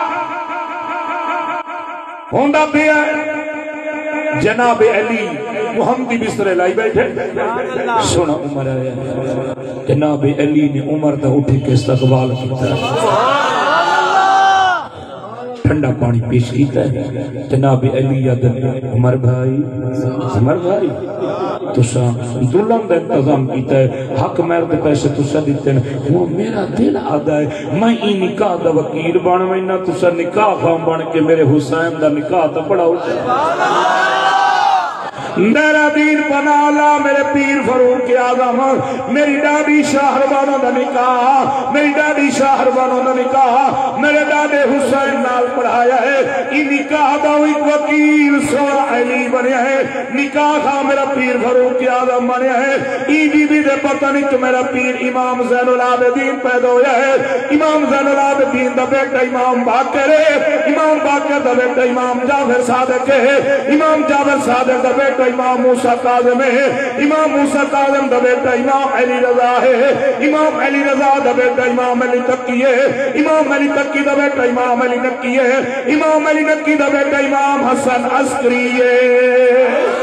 ہوندہ بھی ہے جناب علی محمدی بسترے لائی بیٹھے سونا عمر آیا جناب علی نے عمر دا اٹھے کے استقبال کیتا ہے ٹھنڈا پانی پیش کیتا ہے جناب علی یادن عمر بھائی تسا دلہن دا انتظام کیتا ہے حق مرد پیسے تسا دیتے ہیں وہ میرا دل آدھا ہے میں ہی نکاح دا وکیل بن میں نہ تسا نکاح خام بن کے میرے حسین دا نکاح تا پڑا ہوتا میرا دین بنا لا میرے پیر فاروق اعظم میری ڈاڈی شاہربانوں دا نکاح میری ڈاڈی شاہربانوں دا نکاح میرے ڈاڈے حسین نال پڑھایا ہے یہ نکاح دا ایک وکیل سونا علی بنیا ہے نکاح کا میرا پیر فاروق اعظم بنیا ہے ای بی بی دے پتہ نہیں تو میرا پیر امام زین العابدین پیدا ہویا ہے امام زین العابدین دا بیٹا امام باقر ہے امام باقر دا بیٹا امام جعفر صادق ہے امام جعفر صادق دا بیٹا امام موسیٰ کاظم ہے امام موسیٰ کاظم دا بیٹا امام علی رضا ہے امام علی رضا دا بیٹا امام علی تقی ہے امام علی تقی دا بیٹا امام علی نقی ہے امام علی نقی دا بیٹا امام حسن عسکری ہے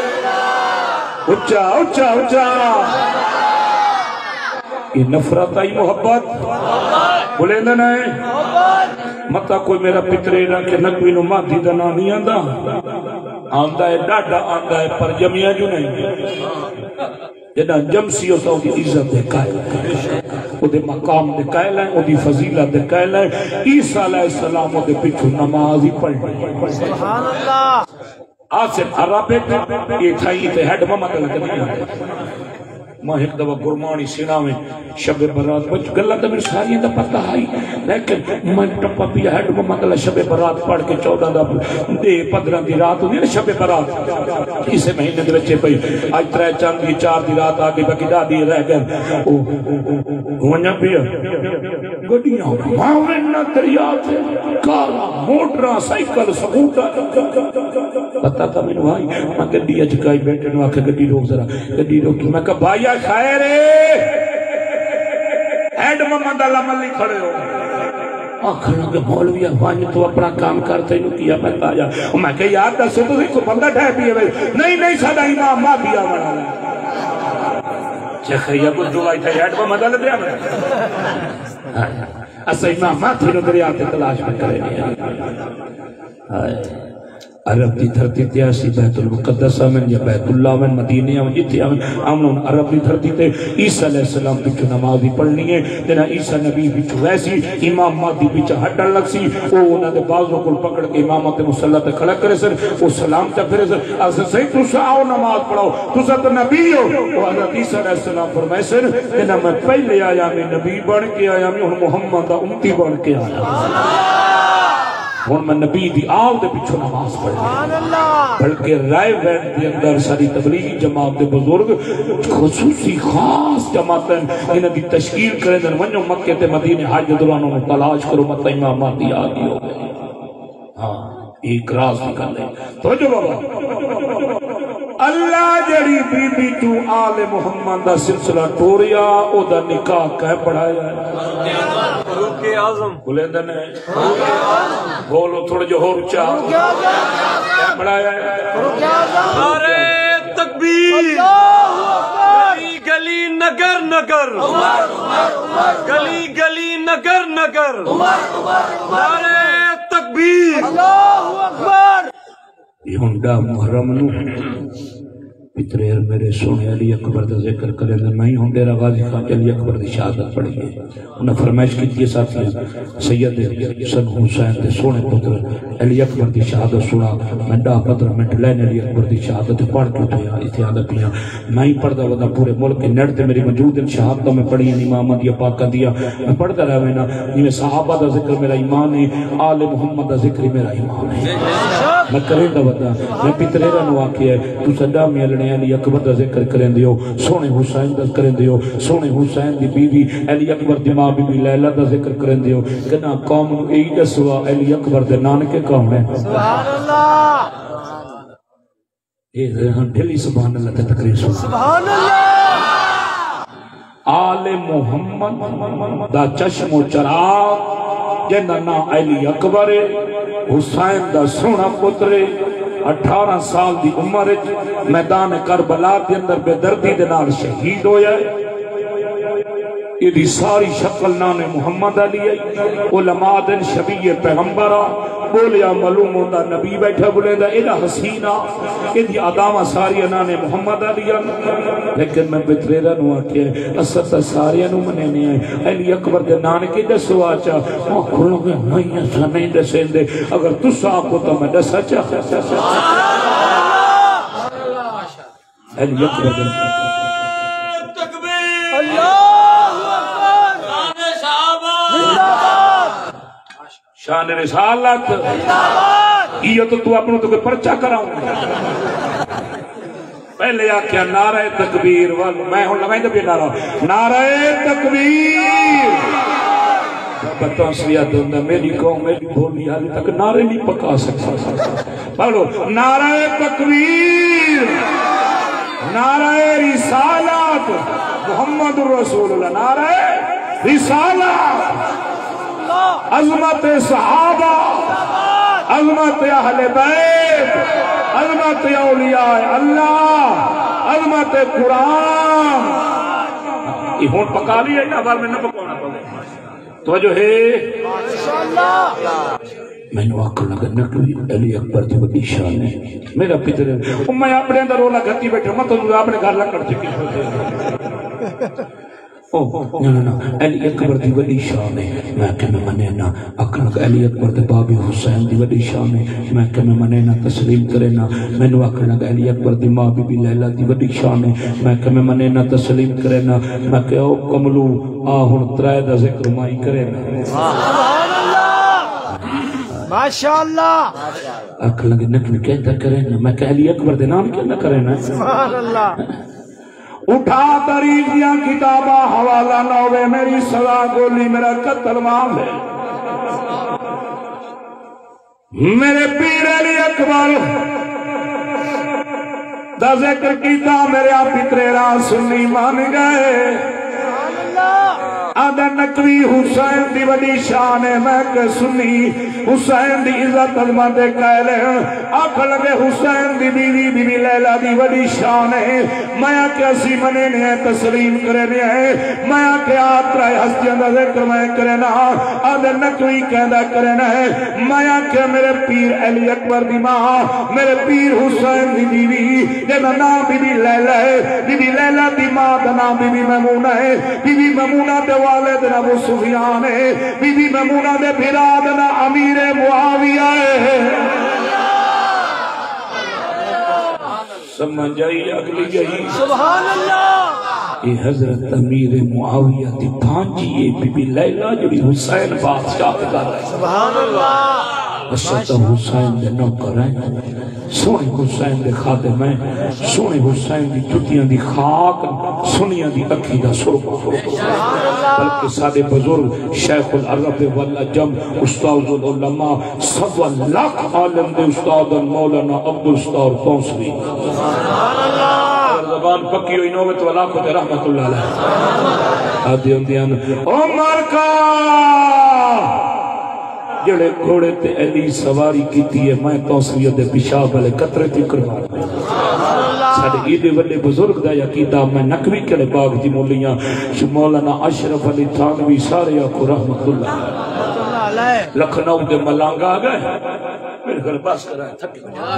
اچھا اچھا اچھا یہ نفرت آئی محبت بولے نہ مطا کوئی میرا پترے نہ کہ نقوی نو مادی دنا نہیں آندہ ہے ڈاڈا آندہ ہے پر جمعیہ جو نہیں جنہاں جمسی ہوتا ہوں دی عزت دے قائل ہے او دے مقام دے قائل ہے او دی فضیلت دے قائل ہے عیسیٰ علیہ السلام دے پچھو نمازی پڑھنے سبحان اللہ آسف عرابے یہ تھائی تے ہیڈ محمد اللہ میں ایک دفعہ گرمانی سینا میں شب برات بچ گلا تو میرے ساری دا پتہ آئی لیکن میں ٹپا پیا ہیڈ محمد اللہ شب برات پڑھ کے 14 دا دے 15 دی رات ہوندی نا شب برات اسے مہینے دے بچے پئی اج 3 چاند دی 4 دی رات آ گئی باقی 10 دی رہ گئے ونجا پیا گڈیاں ماونا دریا تے کارا موٹراں سائیکل سکوٹر پتہ تھا مینوں بھائی میں گڈی اج کائی بیٹھے نو آکھے گڈی روک ذرا گڈی روکی میں کہا بھائی خیر ہیڈ محمد اللہ ملی کھڑے ہو آخروں کے مولوی افغانی تو اپنا کام کرتے ہی کیا میں تاجا میں کہا یار دسے تو ایک بندہ ٹھہ پیے نہیں سادہ امام مہدی آوڑا ہے چکھیا کچھ دعائی تھا ہیڈ محمد اللہ دریا میں اسا امام مہدی نو دریا تے تلاش میں کرے نہیں عرب دی دھرتی تے اسی بیت المقدس آمن یا بیت اللہ من مدینہ آمن جتے آمن عرب دی دھرتی تے عیسیٰ علیہ السلام بچو نمازی پڑھنی ہے دینا عیسیٰ نبی بچو ویسی امام مہدی بچا ہٹن لگ سی وہ انہاں دے بازوں کو پکڑ کے امامت مسلح تے کھڑا کرے سر وہ سلام چا پھرے سر اسے صحیح تُسا آؤ نماز پڑھاؤ تُسا تو نبی ہو وہ حضرت عیسیٰ علیہ السلام فرمائے سر دینا میں پہلے آیا میں نبی بن کے آیا میں محمد دا امتی بن کے آیا ہوں میں نبی دی آل دے پچھو نماز پڑھا بلکہ رائے وینڈ دے اندر ساری تبلیغی جماعت دے بزرگ خصوصی خاص جماعتیں انہاں دی تشکیل کریں در منو مکہ تے مدینے حج دورانوں میں تلاش کرو مت امام مہدی آگی ہو گئے ہاں ایک راز نکل لے تو جو بابا اللہ جڑی بی بی تو آل محمد دا سلسلہ ٹوریا او دا نکاح کہہ پڑھایا ہے فاروق اعظم بلندن ہے بولو تھوڑے جو ہو رچا کہہ پڑھایا ہے نعرہ تکبیر گلی گلی نگر نگر گلی گلی نگر نگر نعرہ تکبیر اللہ اکبر یہ ہنڈا محرم نو پتریر میرے سونے علی اکبر دا ذکر کریں میں ہی ہنڈے غازی خان علی اکبر دی شہادت پڑھی ہے انہیں فرمائش کی تھی ساتھی سید حسن حسین دے سونے پتر علی اکبر دی شہادت سنا میں 10-15 منٹ لین علی اکبر دی شہادت پڑھ کے اٹھایا اتحادہ کیا میں ہی پڑھدا ودا پورے ملک کے نیٹ تے میری موجود ان شہادتوں میں پڑھی ہیں امام دیا پاکاں دیا میں پڑھدا رہا میں جویں صحابہ دا ذکر میرا ایمان ہے آل محمد دا ذکر میرا ایمان ہے میں کریں دا ودا میں پتریرا نو آکھیا تو سدا میلنے علی اکبر دا ذکر کریں دیو سونے حسین دا کریں دیو سونے حسین دی بیوی علی اکبر دی ماں بی بی لیلہ دا ذکر کریں دیو کنا قوم نو ای دسوا علی اکبر دے نانکے کون ہے سبحان اللہ اے ہم دلی سبحان اللہ تے تقریر سبحان اللہ آل محمد دا چشم و چراغ جنہ نا علی اکبر حسین دا سونا پتر 18 سال دی عمر میدان کربلا کے اندر بے دردی دے نال شہید ہویا ہے یہ دی ساری شکل نام محمد علی ہے علماء دن شبیہ پیغمبرہ بولیا معلوم ہوندہ نبی بیٹھا بولے دا ایدہ حسینہ یہ دی آدامہ ساری نام محمد علی ہے لیکن میں بتریرہ نو آکے اصد ساری نو منینے ہیں علی اکبر دے نانکے دسو آچا کھلوں گے نہیں ایسا نہیں دسیں دے اگر تُس آکو تو میں دسا چاہتا علی اکبر دے تکبیر اللہ شان رسالت یہ تو اپنوں تو کوئی پرچہ کراؤں پہلے آکھیا نعرہ تکبیر میں ہوں لگائیں دے نعرہ نعرہ تکبیر بتاؤں سویہ دندہ میری قوم میری بھولی حالی تک نعرہ نہیں پکا سکتا پڑھو نعرہ تکبیر نعرہ رسالت محمد رسول اللہ نعرہ رسالت عظمت صحابہ عظمت اہل بیت عظمت اولیاء اللہ عظمت قرآن یہ ہون پکا لی ہے بار میں نہ پکانا پڑے تو جو ہے میں نے واقع لگا نکلی علی اکبر دی بڑی شان ہے میرا پتر ہے میں اپنے اندر رولا گھتی بیٹھا میں تو اپنے گھر لکڑ چکی علی اکبر دی وڈی شان ہے میں کہ میں منے نہ اکھن علی اکبر دے باب حسین دی وڈی شان ہے میں کہ میں منے نہ تسلیم کرے نہ مینوں اکھن علی اکبر دی ماں بی بی لیلا دی وڈی شان ہے میں کہ میں منے نہ تسلیم کرے نہ میں کہ او کملو آ ہن ترائے دا ذکر مائی کرے نہ سبحان اللہ ماشاءاللہ اکھن لگے نکل کہتا کرے نہ میں کہ علی اکبر دے نام کیا نہ کرے نہ سبحان اللہ اٹھا تاریخ دیا کتابہ حوالہ نہ ہوئے میری سزا گولی میرا قتل معام ہے میرے پیر علی اکبر دا ذکر کیتا میرے آپ پترے راہ سنی مان گئے آدھا نقوی حسین دی وڈی شان ہے میں کہ سنی حسین دی عزت عظمت قائل ہے آنکھ لگے حسین دی بیوی بی بی لیلا دی وڈی شان ہے میں کہ اسی منے نے تسلیم کرنے ہیں میں کہ آترائے ہستیاں دا ذکر میں کرنا آدھا نقوی کہندہ کرنا ہے میں کہ میرے پیر علی اکبر دی ماں میرے پیر حسین دی بیوی جنہ نام بی بی لیلا ہے بی بی لیلا دی ماں دا نام بی بی ممونہ ہے بی بی ممونہ دے والد نا ابو سفیان ہے بی بی ممونہ دے بھراد نا امیر معاویہ ہے سمجھ جائی اگلی گئی سبحان اللہ یہ حضرت امیر معاویہ دی بھانجی ہے بی بی لیلا جڑی حسین بادشاہ کر رہے سبحان اللہ اسدہ حسین دے نوکر ہیں سونے حسین دے خادم ہیں سونے حسین دی جتیاں دی خاک سنیاں دی اکھی دا سرما بلکہ سارے بزرگ شیخ العرب والعجم استاذ العلماء سوا لاکھ عالم دے استاد مولانا عبدالستار تونسری زبان پکی ہوئی نوبت والا کو دے رحمت اللہ علیہ آدھی اندیان عمر کا جڑے گھوڑے تے علی سواری کیتی ہے میں توسویت دے پیشاب والے قطرے تھی کروا ساڑھے ایدے وڈے بزرگ دا یا کتاب میں نقوی کلے باغ دی مولیاں مولانا اشرف علی تھانوی سارے کو رحمت اللہ لکھنؤ دے ملانگا آگئے میرے گھر باس کر رہا ہے تھکی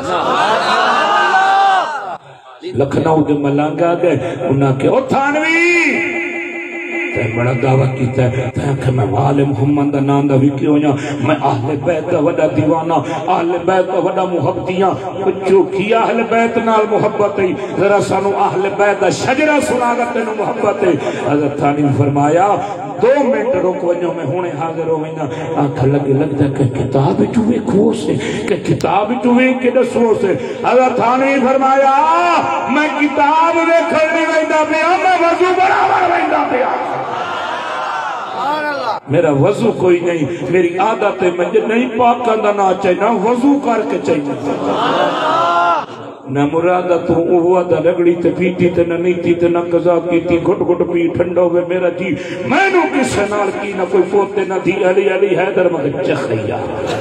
لکھنؤ دے ملانگا آگئے انہاں کے او تھانوی بڑا دعویٰ کیتا ہے کہ میں والے محمد دا نام دا وکی ہویا میں اہل بیت دا وڈا دیوانا اہل بیت دا وڈا محبتیاں جو کیا اہل بیت نال محبت ہے ذرا سانو اہل بیت دا شجرہ سناگت تینو محبت ہے حضرت تھانی فرمایا 2 منٹ روک وجہ میں ہونے حاضر ہو گئینا آنکھ لگے لگتا ہے کہ کتاب چوئے کھو سے کہ کتاب چوئے کے دسو سے حضرت تھانی فرمایا میں کتاب دے کھڑی ویندہ پیا میں وضو برابر ویندہ پیا میرا وضو کوئی نہیں میری عادت ہے مجھے نہیں پاک کرنا نہ چاہیے نہ وضو کر کے چاہیے نہ مرادہ تو ہوا دا لگڑی تے پیتی تے نہ نیتی تے نہ قضا کیتی گھٹ گھٹ پی ٹھنڈا ہوئے میرا جی میں نو کس نال کی نہ کوئی پوتے نہ دی علی علی حیدر مگر چخیا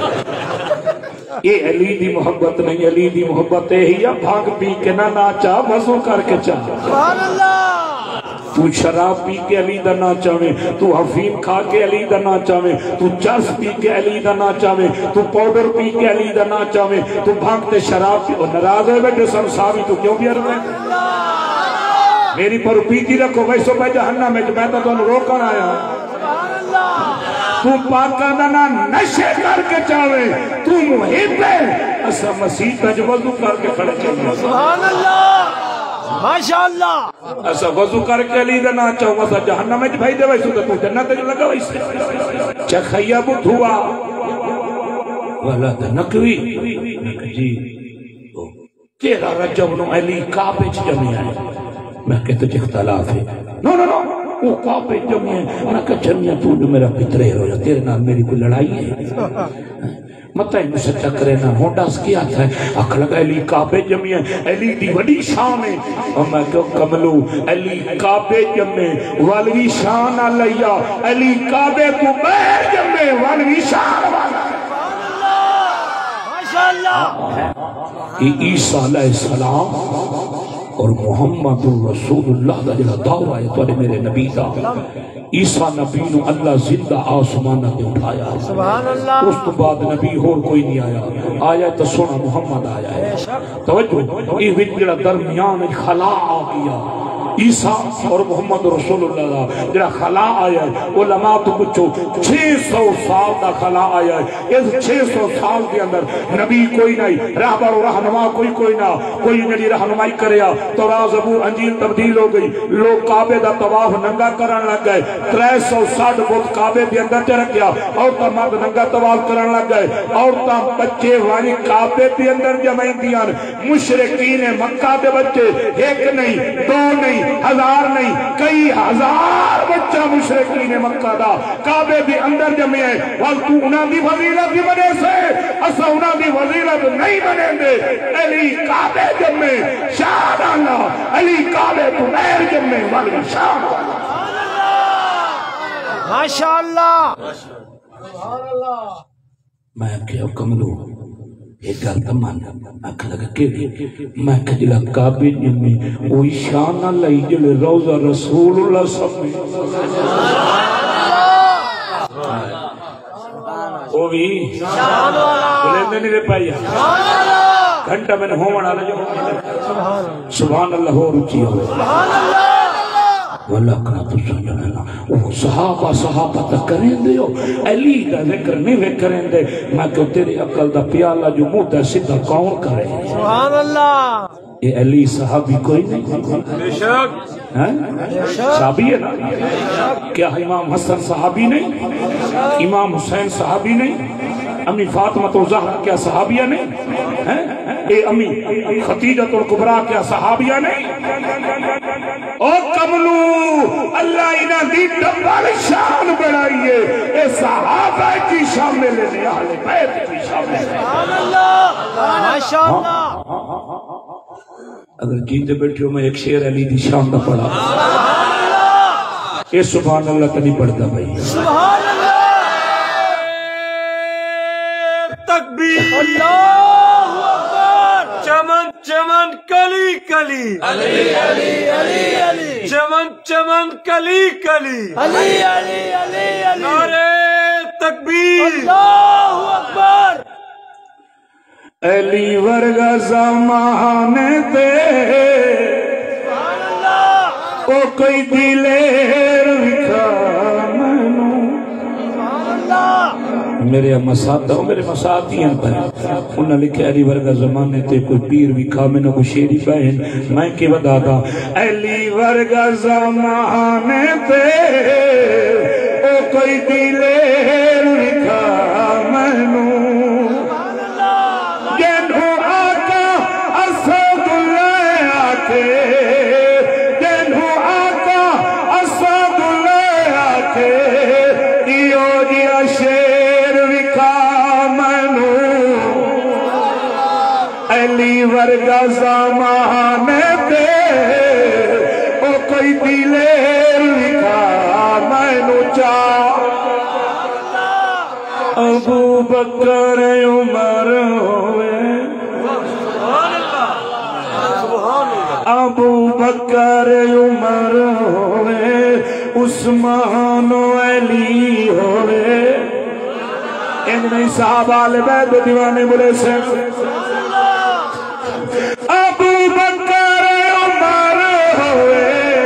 یہ علی دی محبت نہیں علی دی محبت ہے یا بھاگ پی کے نہ ناچا وضو کر کے چاہ سبحان اللہ تو شراب پی کے علی دا نہ چاہویں تو حفیم کھا کے علی دا نہ چاہویں تو چرس پی کے علی دا نہ چاہویں تو پاؤڈر پی کے علی دا نہ چاہویں تو بھانگتے شراب پی اور نراز ہوئے بیٹھے سنساوی تو کیوں بھی عرض ہے میری پر پیتی رکھو ویسو پہ جہنم میں میں تو انہوں روکن آیا تو پاکانہ نشے کر کے چاہویں تو محب ہے ایسا مسیح تجوزو کر کے کھڑے چاہویں سبحان اللہ ماشاءاللہ ایسا وضو کر کے علی دا نہ چاہوں ایسا جہنم میں بھائی دے ویسو تو جنت جو لگا ویسے چخیا بود ہوا والا دا نقوی جی تیرا رجب نو علی کعبے جمعی ہے میں کہتا جی اختلاف ہے نو وہ کعبے جمعی ہے میں کہتا جمعی تو جو میرا پترے ہو جا تیرے نال میری کوئی لڑائی ہے مطلع انہوں سچا کرے نا ہونڈاس کیا تھا اکھ لگا علی کعبے جمعی ہے علی دی وڈی شان ہے اور میں کہو کملو علی کعبے جمعی والوی شان علیہ علی کعبے کو بیر جمعی والوی شان والا ماشاءاللہ عیسیٰ علیہ السلام اور محمد رسول اللہ دا جڑا دعویٰ ہے تو میرے نبی دا عیسیٰ نبی نو اللہ زندہ آسمانہ دے اٹھایا سبحان اللہ اس تو بعد نبی اور کوئی نہیں آیا تو سونا محمد آیا ہے توجہ یہ وجہ درمیان خلا آ گیا عیسیٰ اور محمد رسول اللہ جڑا خلا آیا ہے علماء تو پوچھو 600 سال دا خلا آیا ہے اس 600 سال کے اندر نبی کوئی نہیں رہبر و رہنما کوئی نہ کوئی جڑی رہنمائی کریا تورات زبور انجیل تبدیل ہو گئی لوگ کعبے دا طواف ننگا کرن لگ گئے 360 بت کعبے دے اندر چ رکھیا عورتاں مرد ننگا طواف کرن لگ گئے عورتاں بچے والی کعبے دے اندر جمعیندیاں مشرکین مکہ دے بچے ایک نہیں دو نہیں ہزار نہیں کئی ہزار بچہ مشرکین مکہ دا کعبے دے اندر جمعے ہیں وقت انہاں دی فضیلت بھی بنے سے اسا انہاں دی فضیلت نہیں بنے دے علی کعبے جمعے شاہد اللہ علی کعبے تو غیر جمعے والی شاہد ماشاءاللہ میں کیا کملو ایک گل تو مان اکھ لگا کہ میں کجلا کعبے جمعے وہی شان اللہ جلے روضہ رسول اللہ سب میں وہ بھی بلے میں نہیں رہ پائی گھنٹہ میں نے ہومن آنا جو سبحان اللہ ہو رچی ہو واللہ کنا تو سنجھنا وہ صحابہ تک کریں دے ہو علی دا ذکر نہیں کریں دے میں کہ تیرے عقل دا پیالہ جو منہ دا سدھا کون کرے سبحان اللہ یہ علی صحابی کوئی نہیں بے شک صحابی ہے نا کیا امام حسن صحابی نہیں امام حسین صحابی نہیں امی فاطمہ الزہرا کیا صحابیہ نہیں اے امی خدیجہ الکبریٰ کیا صحابیہ نہیں او کملو اللہ انہاں دی ڈبل شان بڑھائیے اے صحابہ کی شامل ہے اہل بیت کی شامل ہے سبحان اللہ ماشاءاللہ اگر جیتے بیٹھے ہو میں ایک شعر علی دی شان دا پڑھا اے سبحان اللہ تا نہیں پڑھتا بھائی سبحان اللہ تکبیر اللہ اکبر چمن چمن کلی کلی علی علی علی علی چمن چمن کلی کلی علی علی علی علی نعرہ تکبیر اللہ اکبر علی ورگا زمانے تے سبحان اللہ او کوئی دلیر وکھا منو سبحان اللہ میرے مساتہ میرے مساتی ہیں پر انہوں نے لکھا علی ورگا زمانے تے کوئی پیر وکھا منو کو شیری بہن میں کی بدا دا علی ورگا زمانے تے او کوئی دلیر وکھا منو ورگا زمانے تے او کوئی دلیر لکھا میں نو چاہ ابو بکر عمر ہوئے ابو بکر عمر ہوئے عثمان و علی ہوئے ان نہیں صحابہ آل بیت دیوانے بولے سے ابو بکر عمر ہوئے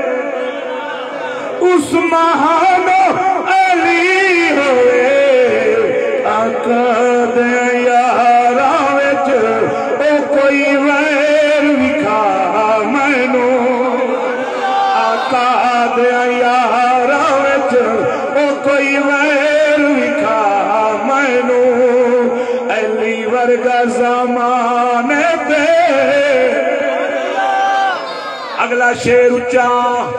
عثمان علی ہوئے عقد یارا وچ او کوئی غیر وکھا مینو عقد یارا وچ او کوئی غیر وکھا مینو علی ورگا زمانے تے اگلا شیر اچھا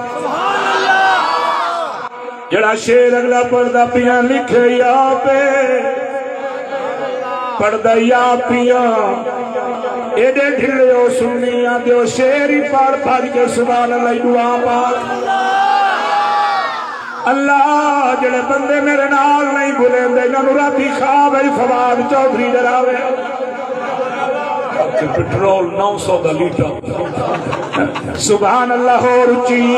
جڑا شیر اگلا پڑھدا پیاں لکھے یا پہ پڑھدا یا پیاں ایڈے ڈھلے ہو سنیاں دیو شیر ہی پڑھ کے سبحان اللہ دعا پاک اللہ جڑے بندے میرے نال نہیں بھولے دے انہوں راتی خواب ہے فواد چودھری جراوے پٹرول 900 دا لیٹر سبحان اللہ ہو رچی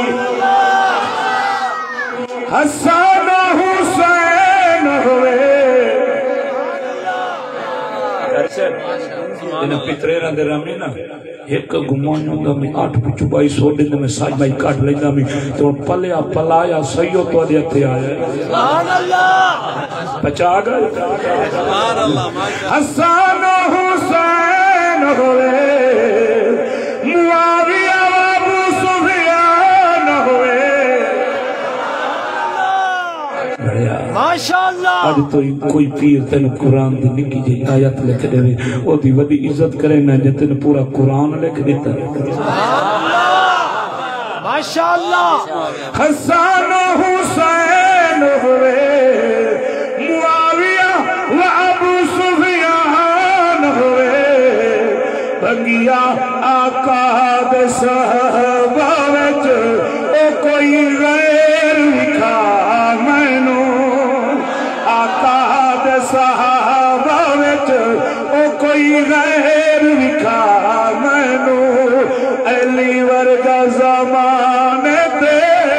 حسن حسین ہوئے انہیں پترے رہن دے رہنے نا ایک گمان ہوتا میں 8 پچھو بائی سوڑے میں ساج بائی کاٹ لینا میں تو پلیا پلایا سیو تو دے تھے آیا سبحان اللہ بچا گئے حسن و حسین ہوئے معاویہ و ابو سفیان ہوئے ماشاءاللہ آج تو کوئی پیر تین قرآن دی نکی جی آیت لکھ دے وہ دی ودی عزت کرے نا جی تین پورا قرآن لکھ دیتا ماشاءاللہ حسن و حسین ہوئے معاویہ و ابو سفیان ہوئے بھنگیا آقا دے صحابہ وچ او کوئی غیر لکھا مینو آقا دے صحابہ وچ او کوئی غیر لکھا مینو علی ورگا زمانے تے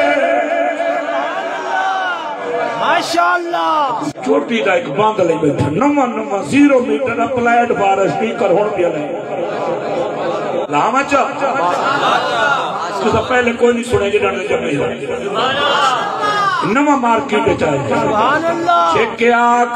ماشاءاللہ چھوٹی دا ایک باندھ لے بیٹھا نما 0 میٹر اپلائیڈ بار سپیکر ہون پیا لے لاما چاہ تو پہلے کوئی نہیں سنے جنہوں نے جب نہیں نما مارکیٹ چاہے سبحان اللہ چیک آنکھ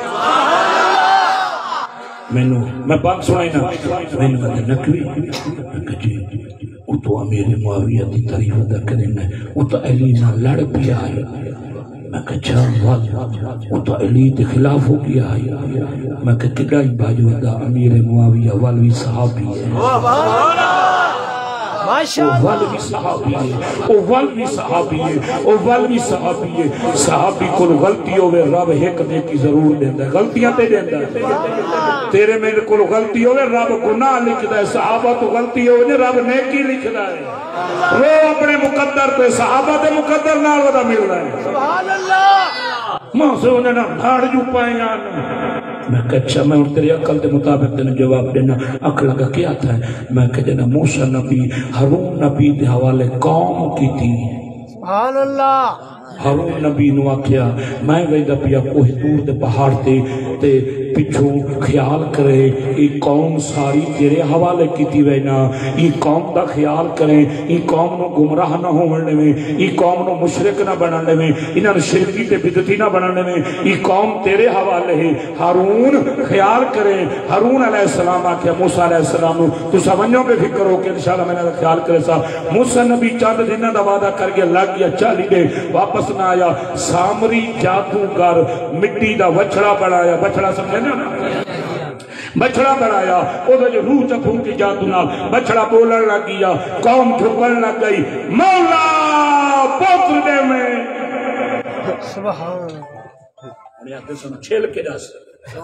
میں بات سنائی نا میں نے کہا نکوی جی وہ تو امیر معاویہ دی تعریف ادا کریں گے وہ تو علی نہ لڑ پیا ہے میں کہا چھا وہ تو علی دے خلاف ہو گیا ہے میں کہا کدائی باجو ادا امیر معاویہ والوی صحابی ہے وہ والوی صحابی ہے وہ والوی صحابی ہے وہ والوی صحابی ہے صحابی کو غلطی ہوئے رب ایک نیکی ضرور دیندہ ہے غلطیاں تے دیندہ ہے تیرے میرے کو غلطی ہوئے رب گناہ لکھتا ہے صحابہ تو غلطی ہوئے رب نیکی لکھتا ہے وہ اپنے مقدر تے صحابہ تے مقدر نال ودا مل رہا ہے سبحان اللہ ماں سے انہیں نہ بھاڑ جو پائیں آنا میں کہا اچھا میں اور تیری عقل دے مطابق تینے جواب دینا عقل کا کیا تھا میں کہا جنا موسیٰ نبی ہارون نبی دے حوالے قوم کی تھی سبحان اللہ ہارون نبی نو آکھیا میں ویدہ پیا کوہ دور دے پہاڑ تے پچھو خیال کرے یہ قوم ساری تیرے حوالے کی تھی وینا یہ قوم دا خیال کریں یہ قوم نو گمراہ نہ ہونے میں یہ قوم نو مشرک نہ بنانے میں انہاں شرکی تے بدعتی نہ بنانے میں یہ قوم تیرے حوالے ہے ہارون خیال کریں ہارون علیہ السلام آکھیا موسیٰ علیہ السلام نو تو سمجھوں پہ فکر ہو کہ انشاءاللہ میں نے خیال کرے سا موسیٰ نبی چاند دنہ دا وعدہ کر گیا لگ گیا چالی دے واپس نہ آیا سامری جادوگر مٹی دا وچھڑا بڑھایا بچھڑا سمجھے نا بچھڑا بڑھایا او دا جو روح چکھوں کی جادو نال بچھڑا بولن لگ گیا قوم جھکن لگ گئی مولا پوتر دے میں سبحان چھیل کے جا سکتے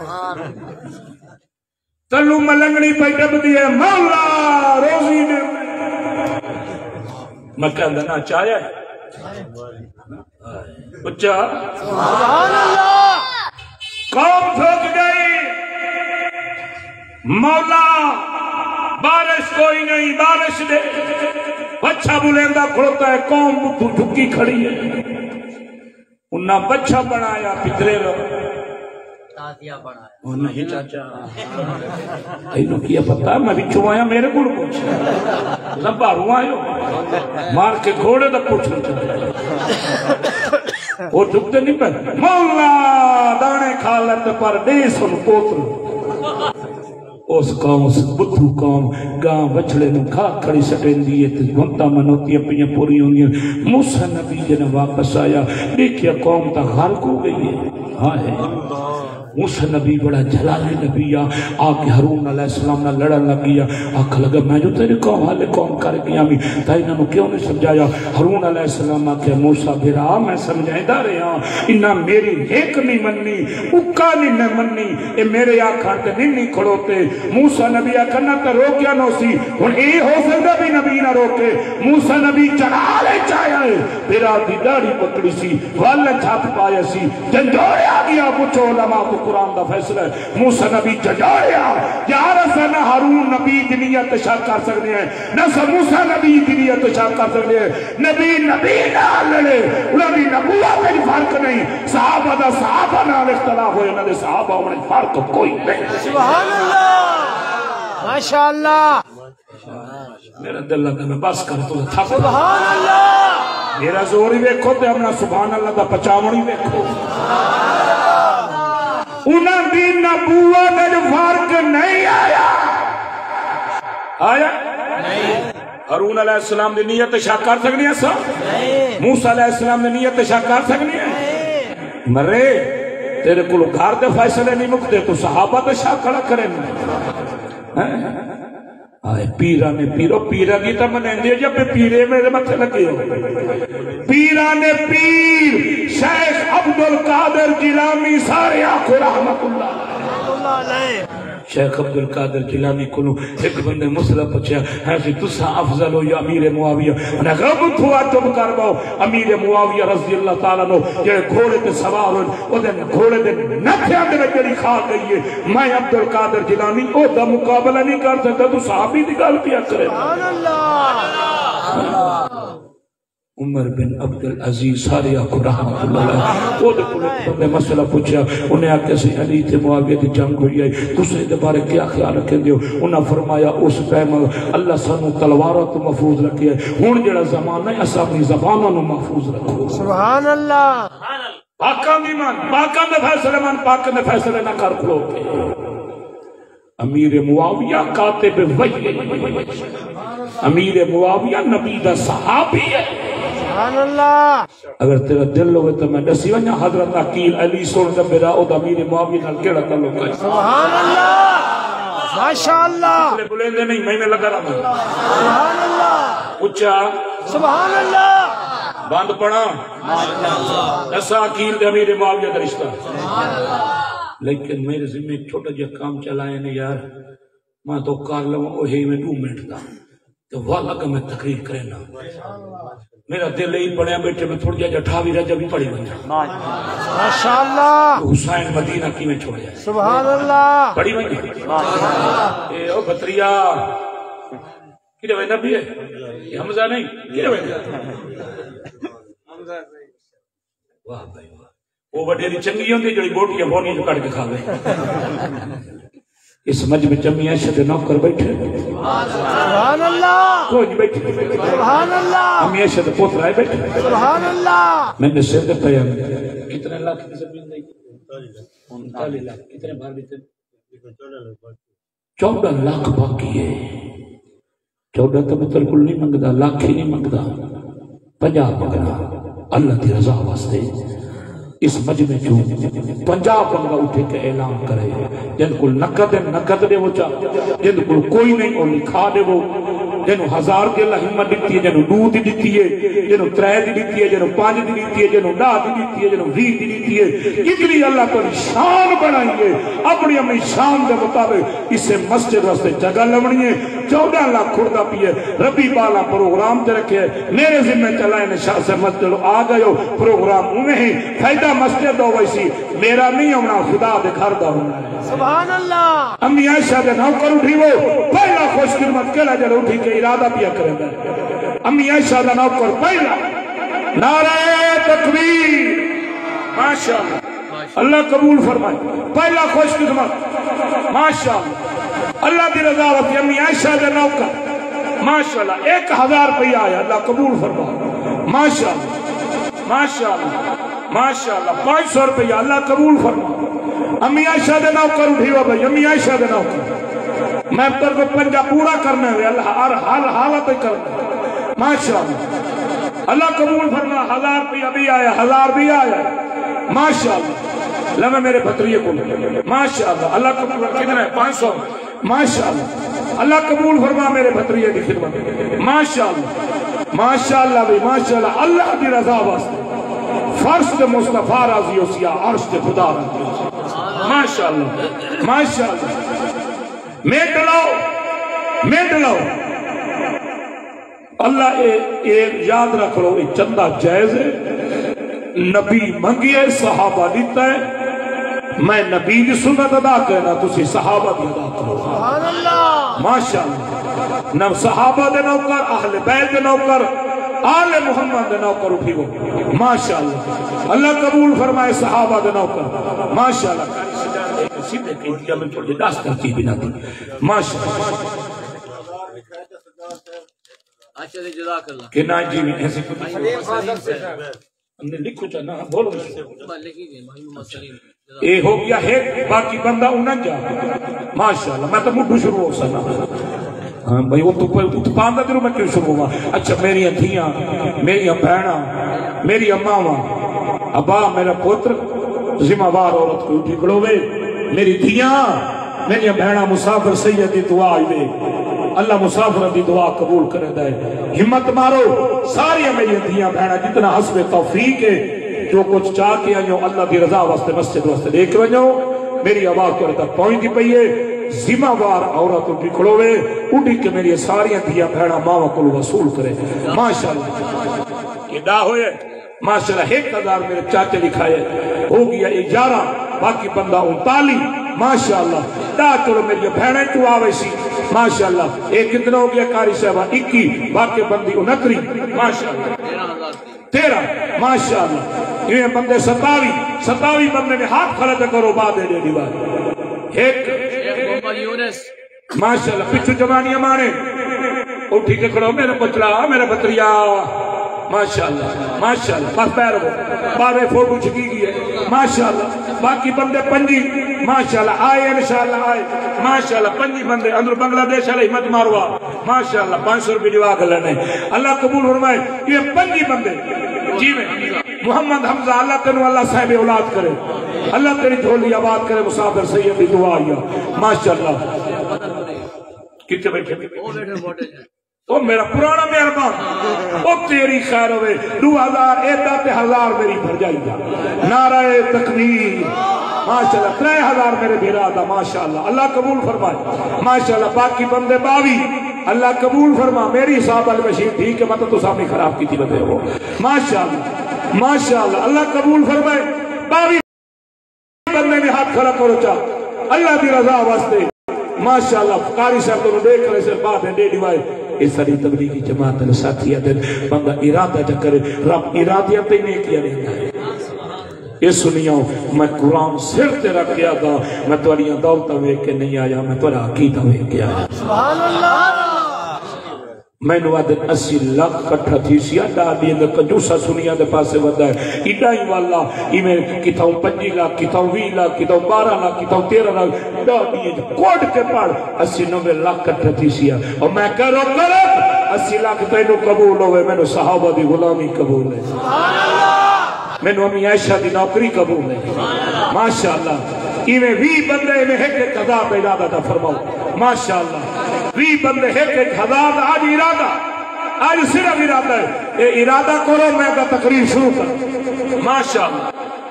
تلو ملنگنی پہ جب دیئے مولا روزی دے میں کہندہ نا چاہیا ہے بچہ سبحان اللہ قوم تھوک گئی مولا بارش کوئی نہیں بارش دے بچہ بلیندہ کھڑتا ہے قوم بھو جھکی کھڑی ہے انہا بچہ بنایا پترے رو تازیہ بنایا وہ نہیں چاچا اینو کیا پتا میں بھی چوایا میرے کو پوچھا زباروں آئے مار کے گھوڑے دا پوچھا وہ جھکتے نہیں پہ مولا دانے کھالت پر دیس ان پوتر اس قوم اس بدھو قوم گاں بچڑے نو کھا کھڑی سٹین دیئے تے گھنٹا منوتی اپنی پوری ہونی موسیٰ نبی جنہ واپس آیا دیکھیا قوم تا غرق ہو گئی ہے ہائے موسیٰ نبی بڑا جلالی نبی آکے ہارون علیہ السلام نہ لڑن لگ گیا آکھا لگا میں جو تیرے قوم حالے قوم کر گیا میں تائی نہ کیوں نہیں سمجھایا ہارون علیہ السلام آکھا موسیٰ بھیرا میں سمجھائیں دا رہے ہاں انہا میری ایک نہیں مننی اکا نہیں مننی اے میرے آکھا تے نہیں کھڑوتے موسیٰ نبی آکھا نہ تے روکیا نو سی ان اے ہو سکتا بھی نبی نہ روکے موسیٰ نبی چڑھا لے چاہیا ہے بھیرا دی داڑھی پکڑی سی واللہ چھاپ پایا سی جنجوڑے آگیا پوچھو علماء کو قرآن دا فیصلہ ہے موسیٰ نبی ججایا یا رسا نہ ہارون نبی دنیا تشاہ کر سکتے ہیں نہ سا موسیٰ نبی دنیا تشاہ کر سکتے ہیں نبی نہ لڑے نبی نبوہ میں فرق نہیں صحابہ دا صحابہ نہ اختلاف ہوئے نہ دے صحابہ میں فرق کوئی نہیں سبحان اللہ ماشاءاللہ میرا دل لگا میں بس کر تو تھک سبحان اللہ میرا زور ہی ویکھو تے اپنا سبحان اللہ دا پچاون ہی ویکھو انہاں دی نبوت وچ فرق نہیں آیا نہیں ہارون علیہ السلام دی نیت شک کر سکنے ہیں سب موسیٰ علیہ السلام دی نیت شک کر سکنے ہیں مرے تیرے کو گھر دے فیصلے نہیں مکتے تو صحابہ تے شک کھڑا کریں آئے پیران پیرو پیرا کی تا منیں دے جب پیرے میرے متھے لگے ہو پیران پیر شیخ عبدالقادر جیلانی سارے آنکھو رحمت اللہ علیہ شیخ عبدالقادر جیلانی کو ایک بندے مسئلہ پچھا ہے کہ تسا افضل ہو یا امیر معاویہ انہیں غبت ہوا تم کر باؤ امیر معاویہ رضی اللہ تعالیٰ نو جڑے گھوڑے تے سوار ہو گھوڑے دے نتھے اندر جڑی کھا گئی ہے میں عبدالقادر جیلانی او دا مقابلہ نہیں کر سکتا تو صحابی دی گل پیا کرے عمر بن عبدالعزیز سارے آکو رحمت اللہ علیہ وہ دے نے مسئلہ پوچھا انہیں آکے سے علی تے معاویہ دی جنگ ہوئی ہے تو سے دبارے کیا خیال رکھیں دیو انہیں فرمایا اس ٹائم اللہ سانو تلوارہ تو محفوظ رکھے ہے ہون جڑا زمانہ ہے اسا اپنی زبانہ نو محفوظ رکھو سبحان اللہ پاکان دی مان پاکان دے فیصلے مان پاکان دے فیصلے نہ کر کھلو کے امیر معاویہ کاتب وحی امیر معاویہ نبی دا صحابی ہے سبحان اللہ اگر تیرا دل ہوئے تو میں دسی ونجا حضرت عقیل علی سن دا میرا او دا امیر معاویہ نال کیڑا تعلق ہے سبحان اللہ ماشاءاللہ بلندے نہیں میں لگا رہا سبحان اللہ اچھا سبحان اللہ بند پڑا ایسا عقیل دے امیر معاویہ دا رشتہ لیکن میرے ذمہ ایک چھوٹا جا کام چلائے نے یار میں تو کار لوں وہی میں 2 منٹ دا تو والا کا میں تقریر کرنا میرا دل ہی پڑھیا بیٹھے میں تھوڑی جا ٹھاوی رجب بھی پڑھی بن جا ماشاءاللہ حسین مدینہ کی میں چھوڑ جائے سبحان اللہ پڑھی بن جا اے او بطریہ کدھے وے نبی ہے یہ حمزہ نہیں کدھے وے واہ بھائی واہ وہ بڑے دی چنگی ہوندی جڑی بوٹیاں بونی جو کٹ کے کھا گئے اس مجھ میں جمی عائشہ دے نوکر بیٹھے سبحان اللہ کوئی نہیں بیٹھے سبحان اللہ امی عائشہ دے پوتر آئے بیٹھے سبحان اللہ میں نے سر دے پیا کتنے لاکھ کی زمین دی 39 لاکھ کتنے بھار دیتے 14 لاکھ باقی ہے 14 تو میں بالکل نہیں منگدا لاکھ ہی نہیں منگدا 50 منگنا اللہ دی رضا واسطے اس مجمع جو 50 بندہ اٹھے کے اعلان کرے جن کو نقد دے وہ چاہ جن کو کوئی نہیں اور لکھا دے وہ جنہوں 1000 کے اللہ ہمت دیتی ہے جنہوں 2 دی دیتی ہے جنہوں 3 دی دیتی ہے جنہوں 5 دی دیتی ہے جنہوں 10 دی دیتی ہے جنہوں 20 دی دیتی ہے اتنی اللہ کو شان بنائیے اپنی اپنی شان دے مطابق اسے مسجد واسطے جگہ لونی ہے 14 لاکھ کھڑتا پیے ربی بالا پروگرام تے رکھے میرے ذمہ چلائے نے شاہ سے مسجد آ گئے ہو پروگرام انہیں ہی فائدہ مسجد ہو ویسی میرا نہیں ہونا خدا دے گھر دا ہونا ہے سبحان اللہ امی عائشہ دے نوکر اٹھی وہ پہلا خوش خدمت کہلا جل اٹھی کے ارادہ پیا کریں گے امی عائشہ دے نوکر پہلا نعرہ تکبیر ماشاءاللہ اللہ قبول فرمائے پہلا خوش خدمت ماشاءاللہ اللہ دی رضا رفی امی عائشہ دے نوکر ماشاءاللہ 1000 روپیہ آیا اللہ قبول فرمائے ماشاءاللہ ماشاءاللہ ماشاءاللہ 500 روپیہ اللہ قبول فرمائے امی عائشہ دے نوکر اٹھی ہوا بھائی امی عائشہ دے نوکر میں تر کو 50 پورا کرنے ہوئے اللہ ہر حالت کرنا ماشاءاللہ اللہ قبول فرما 1000 روپیہ بھی آیا 1000 بھی آیا ماشاءاللہ لمحے میرے بھتریے کو ماشاءاللہ اللہ قبول فرما کتنا ہے 500 ماشاءاللہ اللہ قبول فرما میرے بھتریے کی خدمت ماشاءاللہ ماشاءاللہ بھی ماشاءاللہ اللہ دی رضا واسطے فرش دے مصطفیٰ راضی ہو سیا عرش دے خدا راضی ہو سیا ماشاءاللہ ماشاءاللہ میٹ لاؤ اللہ ایک یاد رکھ لو یہ چندہ جائز ہے نبی منگی ہے صحابہ دیتا ہے میں نبی دی سنت ادا کرنا تسی صحابہ دی ادا کرو سبحان اللہ ماشاءاللہ نہ صحابہ دے نوکر اہل بیت دے نوکر آل محمد دے نوکر اٹھی وہ ماشاءاللہ اللہ قبول فرمائے صحابہ دے نوکر ماشاءاللہ سیدھے کہیں دیا میں تھوڑی داس کرتی بنا دی ماشاءاللہ اچھا جی جزاک اللہ کہ نہ جی میں ایسے کچھ لکھو چاہنا بولو اے ہو گیا ہے باقی بندہ انہاں جا ماشاءاللہ میں تو مڈو شروع ہو سنا ہاں بھائی وہ تو پاندہ دروں میں کیوں شروع ہوا اچھا میری دھیاں میری بہناں میری اماں ابا میرا پتر ذمہ وار عورت کو اٹھی کھڑو وے میری دھیاں میری بہناں مسافر سیدی دعا آئی وے اللہ مسافر دی دعا قبول کرے دے ہمت مارو ساری میری دھیاں بہناں جتنا حسب توفیق ہے جو کچھ چاہ کے آئیوں اللہ دی رضا واسطے مسجد واسطے دیکھ ونجو میری آواز کو تک پہنچ دی پئی ہے ذمہ وار عورت اٹھی کھڑو وے اٹھی کے میری ساری دھیاں بہناں ماں کو وصول کرے ماشاءاللہ یہ ڈا ہوئے ماشاءاللہ 1000 میرے چاچے لکھائے ہو گیا 11 باقی بندہ 39 ماشاءاللہ ڈا چلو میری بہنیں تو آوے سی ماشاءاللہ ایک کتنا ہو گیا کاری صاحبہ 21 باقی بندی 29 ماشاءاللہ 13 ماشاءاللہ یہ بندے 27 بندے میں ہاتھ کھڑے تے کرو بعد دے دی بات ایک محمد یونس ماشاءاللہ پچھو جوانیاں مانے اٹھی کے کھڑو میرا پچلا میرا بطریا ماشاءاللہ ماشاءاللہ بس پیر ہو بارے فوٹو چکی گئی ہے ماشاءاللہ باقی بندے 5 ماشاءاللہ آئے انشاءاللہ آئے ماشاءاللہ 5 بندے اندر بنگلہ دیش علیہ ہمت ماروا ماشاءاللہ 500 روپے دیوا کر لینے اللہ قبول فرمائے یہ 5 بندے جی میں محمد حمزہ اللہ تنو اللہ صاحب اولاد کرے اللہ تیری جھولی آباد کرے مسافر سیدی دعا آیا ماشاءاللہ کتنے بیٹھے او میرا پرانا مہربان او تیری خیر ہوئے 2000 ایدہ تے 1000 میری بھر جائی جا نعرہ تکبیر ماشاءاللہ 3000 میرے بھیرادہ ماشاءاللہ اللہ قبول فرمائے ماشاءاللہ باقی بندے 22 اللہ قبول فرما میری صاحب المشیر ٹھیک ہے مطلب تو سامنے خراب کی تھی بندے ہو ماشاءاللہ ماشاءاللہ اللہ قبول فرمائے 22 بندے میں ہاتھ کھڑا کرو چاہ اللہ دی رضا واسطے ماشاءاللہ قاری صاحب تو دیکھ رہے سے بات ہے دے دیوائے اس ساری تبلیغی جماعت نے ساتھیہ دن بندہ ارادہ چکر رب ارادیاں تے نہیں کیا رہتا ہے یہ سنیاں میں قرآن سر تے رکھ گیا تھا میں توڑیاں دولتہ ہوئے کہ نہیں آیا میں توڑا عقیدہ ہوئے کیا سبحان اللہ میں نو آدھن 80 لاکھ کٹھا تھی سیا ڈالی اندر کنجوسا سنیا دے پاسے ودا ہے ایڈائی والا ایمیں کتاؤں 5 لاکھ کتاؤں 20 لاکھ کتاؤں 12 لاکھ کتاؤں 13 لاکھ ڈالی اندر کوڑ کے پاڑ 80-90 لاکھ کٹھا تھی سیا اور میں کرو 80 لاکھ تینو قبول ہوئے میں نو صحابہ دی غلامی قبول ہے میں نو امی عائشہ دی نوکری قبول ہے ماشاءاللہ ایمیں 20 بندے ایمیں ایک قضا پیدا تھا فرماؤ ماشاءاللہ 20 بندے ایک ہزار آج ارادہ آج صرف ارادہ ہے اے ارادہ کرو میں کا تقریر شروع کر ماشاءاللہ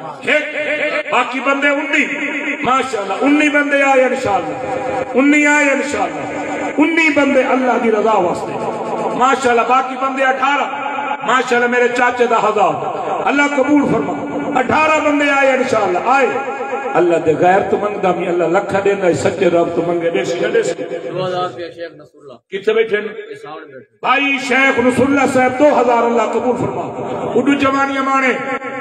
باقی بندے 19 ماشاءاللہ 19 بندے آئے انشاءاللہ 19 آئے انشاءاللہ 19 بندے اللہ دی رضا واسطے ماشاءاللہ باقی بندے 18 ماشاءاللہ میرے چاچے دا 1000 اللہ قبول فرما 18 بندے آئے انشاءاللہ آئے اللہ دے غیر تو منگدہ میں اللہ لکھا دینا ہے سچے رب تو منگے دے سی 2000 روپیہ شیخ نصر اللہ کتنے بیٹھے بھائی شیخ نصر اللہ صاحب 2000 اللہ قبول فرما اڈو جوانیاں مانے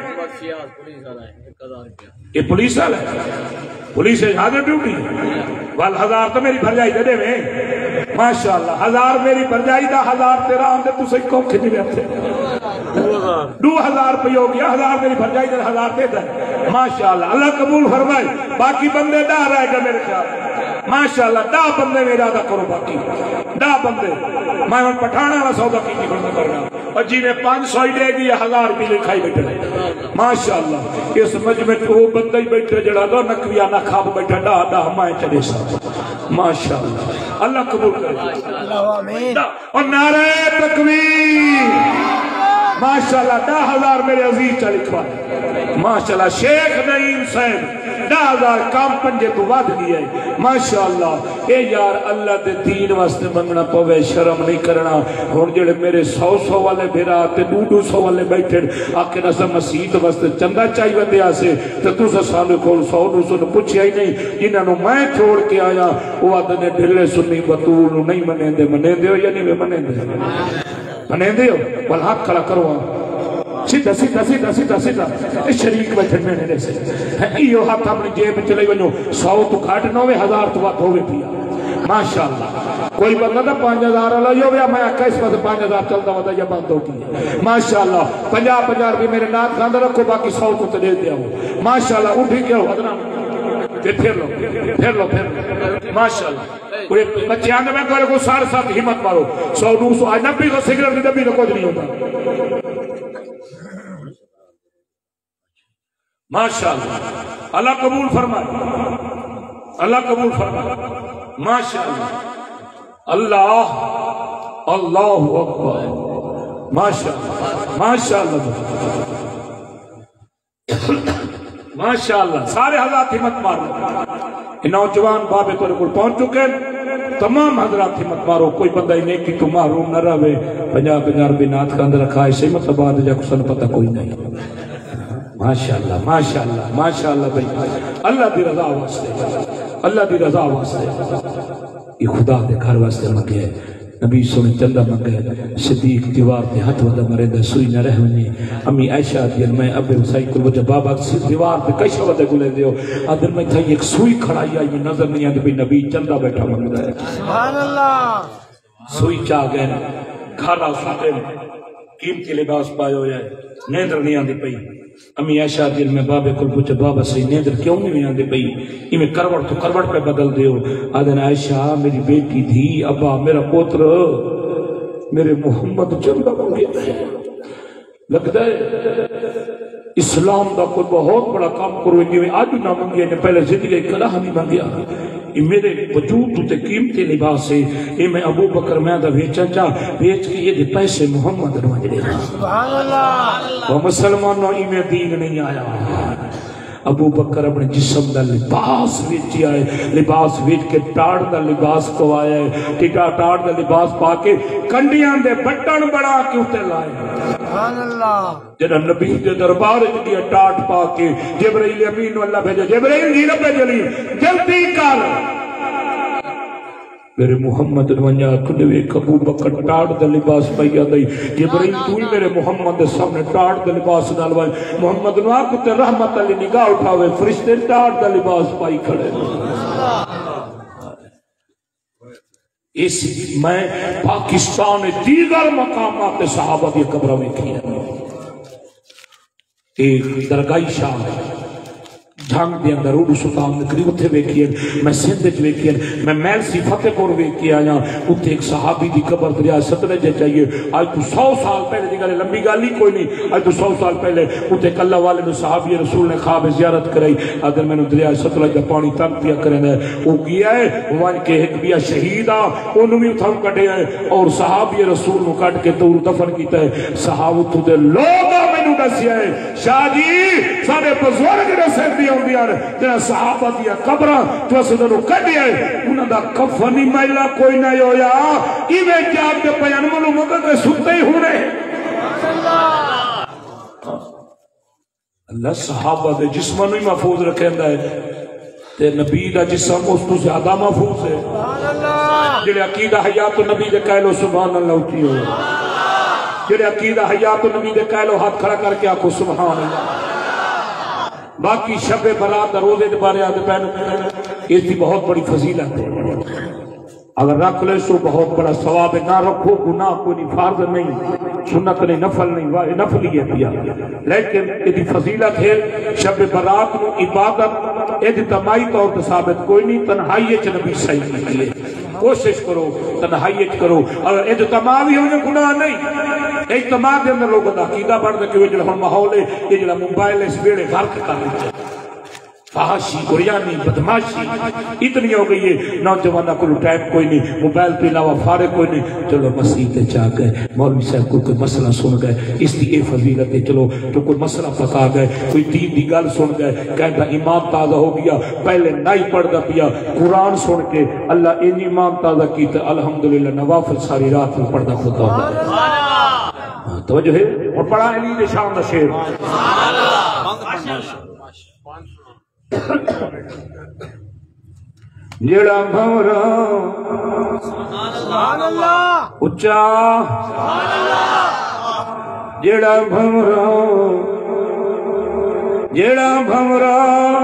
یہ پولیس آل ہے پولیس ہے حاضر ڈیوٹی وال 1000 تو میری بھر جائی دے میں ماشاءاللہ 1000 میری بھر جائی دا 1000 تیرا آمدے تو سے کون کھنی بیٹھے 2000 پہ ہو گیا 1000 میری بھر جائی دا 1000 دے دا ماشاءاللہ اللہ قبول فرمائے باقی بندے ڈا رہے گا میرے خیال ماشاءاللہ ڈا بندے میں ارادہ کرو باقی ڈا بندے میں پٹھانا والا سودا کی نہیں کرنا اور جی نے 500 ہی دے دیا 1000 بھی لکھائی بیٹھے ماشاءاللہ اس مجمع کو بندہ ہی بیٹھے جڑا دو نکویا نہ خواب بیٹھا ڈا ڈا ہمائیں چلے سا ماشاءاللہ اللہ قبول کرے اللہ آمین اور نعرہ تکبیر ماشاءاللہ 10,000 میرے عزیز چا لکھوا ماشاءاللہ شیخ نعیم صاحب 10,000 کام پنجے تو واد گیا ہے ماشاءاللہ اے یار اللہ دے دین واسطے منگنا پوے شرم نہیں کرنا ہون جڑے میرے 100 والے بھیرا تے 200 والے بیٹھے آکے نسا مسیح واسطے چندہ چاہی ودے آسے تے تو سا سالے کھول 100 نے پوچھیا ہی نہیں جنہاں نو میں چھوڑ کے آیا وہ آدھنے ڈھلے سنی بطول نہیں منیں دے ہو یا نہیں منیں دے منیں دے ہو بل ہاتھ کھڑا کرو سیدھا سیدھا سیدھا سیدھا سیدھا شریک بیٹھے میں نے سے ایو ہاتھ اپنی جیب چلے ونجو 100 تو کھاٹ 9000 تو بات ہوئے پیا ماشاءاللہ کوئی بندہ تھا 5000 والا جو بھی میں آکھا اس پاس 5000 چلتا ہوتا یا بند ہوتی ہے ماشاءاللہ 50 روپے میرے نات خاندہ رکھو باقی 100 کو دے دیا ہو ماشاءاللہ اٹھی کیا ہو ادنا پھر لو ماشاءاللہ بچے آنے میں کوئی 7.5 ہمت مارو 100 200 آج 90 کو سگریٹ کی ڈبی تو کچھ نہیں ہوتا ماشاءاللہ اللہ قبول فرمائے اللہ قبول فرمائے ماشاءاللہ اللہ اللہ اکبر ماشاءاللہ ماشاءاللہ ماشاءاللہ سارے حضرات ہمت مارو نوجوان بابے تو کو پہنچ چکے تمام حضرات ہمت مارو کوئی بندہ ہی نیکی تو محروم نہ رہے 50 روپے نات کا اندر رکھا اسے مطلب بعد جا کسن پتہ کوئی نہیں ماشاءاللہ ماشاءاللہ ماشاءاللہ بھائی اللہ دی رضا واسطے اللہ دی رضا واسطے یہ خدا دے گھر واسطے منگے نبی سونے چندہ منگے صدیق دیوار دے ہاتھ ودا مرے دے سوئی نہ رہنے امی عائشہ دیل میں ابے رسائی کل وجہ بابا دیوار دے کیسا ودا گلے دیو آدھر میں تھا ایک سوئی کھڑائی آئی نظر نہیں آدھر بھی نبی چندہ بیٹھا منگ دے سبحان اللہ سوئی چاہ گئے گھر آ ساتے قیمتی لباس پائے ہوئے نیندر نہیں آندھی پئی امی عائشہ دل میں بابے کل پوچھے بابا صحیح نیندر کیوں نہیں آندھی پئی یہ میں کروڑ تو کروڑ پہ بدل دیو آدھن عائشہ میری بیٹی تھی ابا میرا پوتر میرے محمد چندہ منگے لگتا ہے اسلام دا کوئی بہت بڑا کام کرو انجی میں آج نہ منگے نے پہلے زندگی کلا ہمیں منگیا یہ میرے وجود تے قیمتی لباس ہے یہ میں ابو بکر میں دا بیچا چاہ بیچ کے یہ دے پیسے محمد روانج لے سبحان اللہ وہ مسلمانوں ہی میں دین نہیں آیا ابو بکر اپنے جسم دا لباس ویچی آئے لباس ویچ کے ٹاڑ دا لباس کو آئے ٹکا ٹاڑ دا لباس پا کے کنڈیاں دے بٹن بڑا کے اٹھے لائے سبحان اللہ جنہا نبی دے دربار دیا ٹاٹ پا کے جبرائیل امین واللہ بھیجا جبرائیل جی رب جلی جلدی کر میرے محمد نوانیا کھڑوے ابو بکر ٹاٹ دا لباس پایا دائی جبرائیل توی میرے محمد دے سامنے ٹاٹ دا لباس ڈالوائی محمد نوان کو تے رحمت علی نگاہ اٹھاوے فرشتے ٹاٹ دا لباس پائی کھڑے اس میں پاکستان دیگر مقامات صحابہ کی قبروں میں کی ایک درگاہی شاہ جھانگ دے اندر اردو سلطان نے قریب اتھے ویکھی ہے میں سندھ ویکھی ہے میں میلسی فتح پور ویکھی آیا اتھے ایک صحابی دی قبر دریا سترے جے چاہیے آج تو 100 سال پہلے دی گلے لمبی گالی کوئی نہیں آج تو 100 سال پہلے اتھے کلہ والے نے صحابی رسول نے خواب زیارت کرائی اگر میں نے دریا سترے جے پانی تنگ پیا کریں ہے وہ کیا ہے وان کے ایک بیا شہیدہ انہوں بھی اتھم کٹے ہیں اور صحابی رسول نے کٹ کے دور دفن کیتا ہے صحابہ تو دے لوگا میں نے دسیا ہے شاہ جی سارے بزرگ رسل دیا جنہا صحابہ دیا قبرہ تو اسے دنوں کٹی ہے انہوں دا کفنی میلہ کوئی نہیں ہویا ایویں جاب کے پیان ملو مگر کے سنتے ہی ہو رہے اللہ صحابہ دے جسمانو ہی محفوظ رکھیں ہے تے نبی دا جسم اس تو زیادہ محفوظ ہے جنہا عقیدہ حیات نبی دے کہلو سبحان اللہ اٹھی ہو جنہا عقیدہ حیات نبی دے کہلو ہاتھ کھڑا کر کے آکھو سبحان اللہ باقی شب برات روزے دے بارے آدھے پہنے اس کی بہت بڑی فضیلت ہے اگر رکھ لے سو بہت بڑا ثواب ہے نہ رکھو گناہ کوئی فرض نہیں سنت نہیں نفل نہیں نفل ہی ہے پیا لیکن اس کی فضیلت ہے شب برات نو عبادت اجتماعی طور پر ثابت کوئی نہیں تنہائی چ نبی صحیح نہیں ہے کوشش کرو تنہائی کرو اگر اجتماعی ہو جائے گناہ نہیں اجتماع کے اندر لوگوں کا عقیدہ بڑھتا کہ وہ جڑا ہن ماحول ہے یہ جڑا موبائل اس ویڑے غرق کر لیتے فحاشی قریانی بدماشی اتنی ہو گئی ہے نوجوانہ کو ٹائم کوئی نہیں موبائل پہ علاوہ فارغ کوئی نہیں چلو مسجد تے جا گئے مولوی صاحب کوئی مسئلہ سن گئے اس کی یہ فضیلت ہے چلو تو کوئی مسئلہ پکا گئے کوئی دین دی گل سن گئے کہتا ایمان تازہ ہو گیا پہلے نہیں پڑھتا پیا قرآن سن کے اللہ ان ایمان تازہ کیتا الحمدللہ نوافل ساری رات میں پڑھتا خدا ہوتا توجہ ہے اور پڑھا علی دے شان دا شعر جڑا بھورا سبحان اللہ اچا جڑا بھورا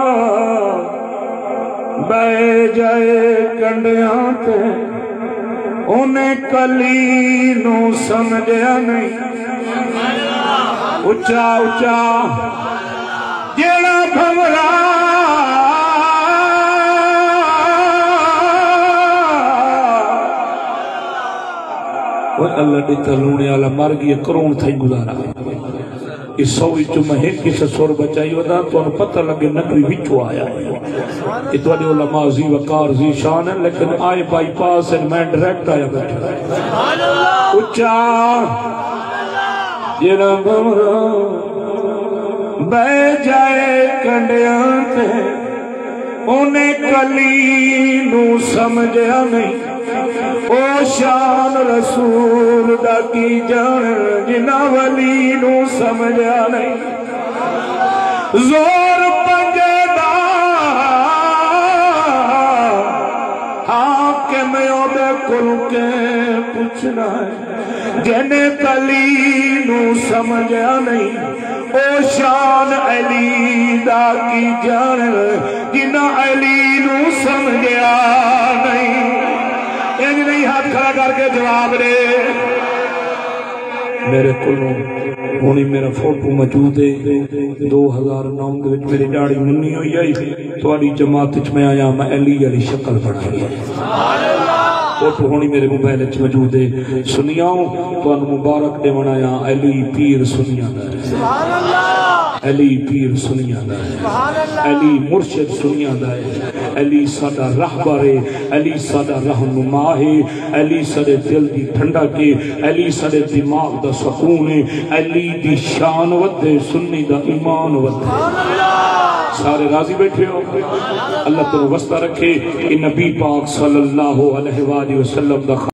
بہ جائے کنڈیاں تے انہیں کلی نو سمجھیا نہیں اچھا اچھا جیڑا بھورا وہ اللہ دیتا لونے والا مر گیا کرون تھا گزارا اس سوئی چو مہین کی سسور بچائی ودا تو انہوں پتہ لگے نبی وچو آیا ہے کہ تو انہوں علماء زی وقار زی شان ہے لیکن آئے بائی پاس ہے میں ڈریکٹ آیا بیٹھا اچھا جنہ بھورا بے جائے کنڈیاں تے انہیں کلی نو سمجھیا نہیں او شان رسول دا کی جان جنہ ولی نو سمجھیا نہیں زور پنجے دا حاکم دے کل کے پوچھنا ہے جنہ کلی نو سمجھیا نہیں او شان علی دا کی جان جنہ علی نو سمجھیا نہیں ایک نہیں ہاتھ کھڑا کر کے جواب دے میرے کلوں ہونی میرا فوٹو موجود ہے 2009 دے وچ میری داڑھی منی ہوئی آئی تو آڑی جماعت وچ میں آیا میں علی علی شکل بنائی فوٹو ہونی میرے موبائل وچ موجود ہے سنیاؤں تو ان مبارک دے بنایا علی پیر سنیا دا علی پیر سنیا دا ہے علی مرشد سنیا دا ہے علی ساڈا رہبر ہے علی ساڈا رہنما ہے علی ساڈے دل دی ٹھنڈا کے علی ساڈے دماغ دا سکون ہے علی دی شان ودے سنی دا ایمان ودے سارے راضی بیٹھے ہو اللہ تو واسطہ رکھے کہ نبی پاک صلی اللہ علیہ وآلہ وسلم دا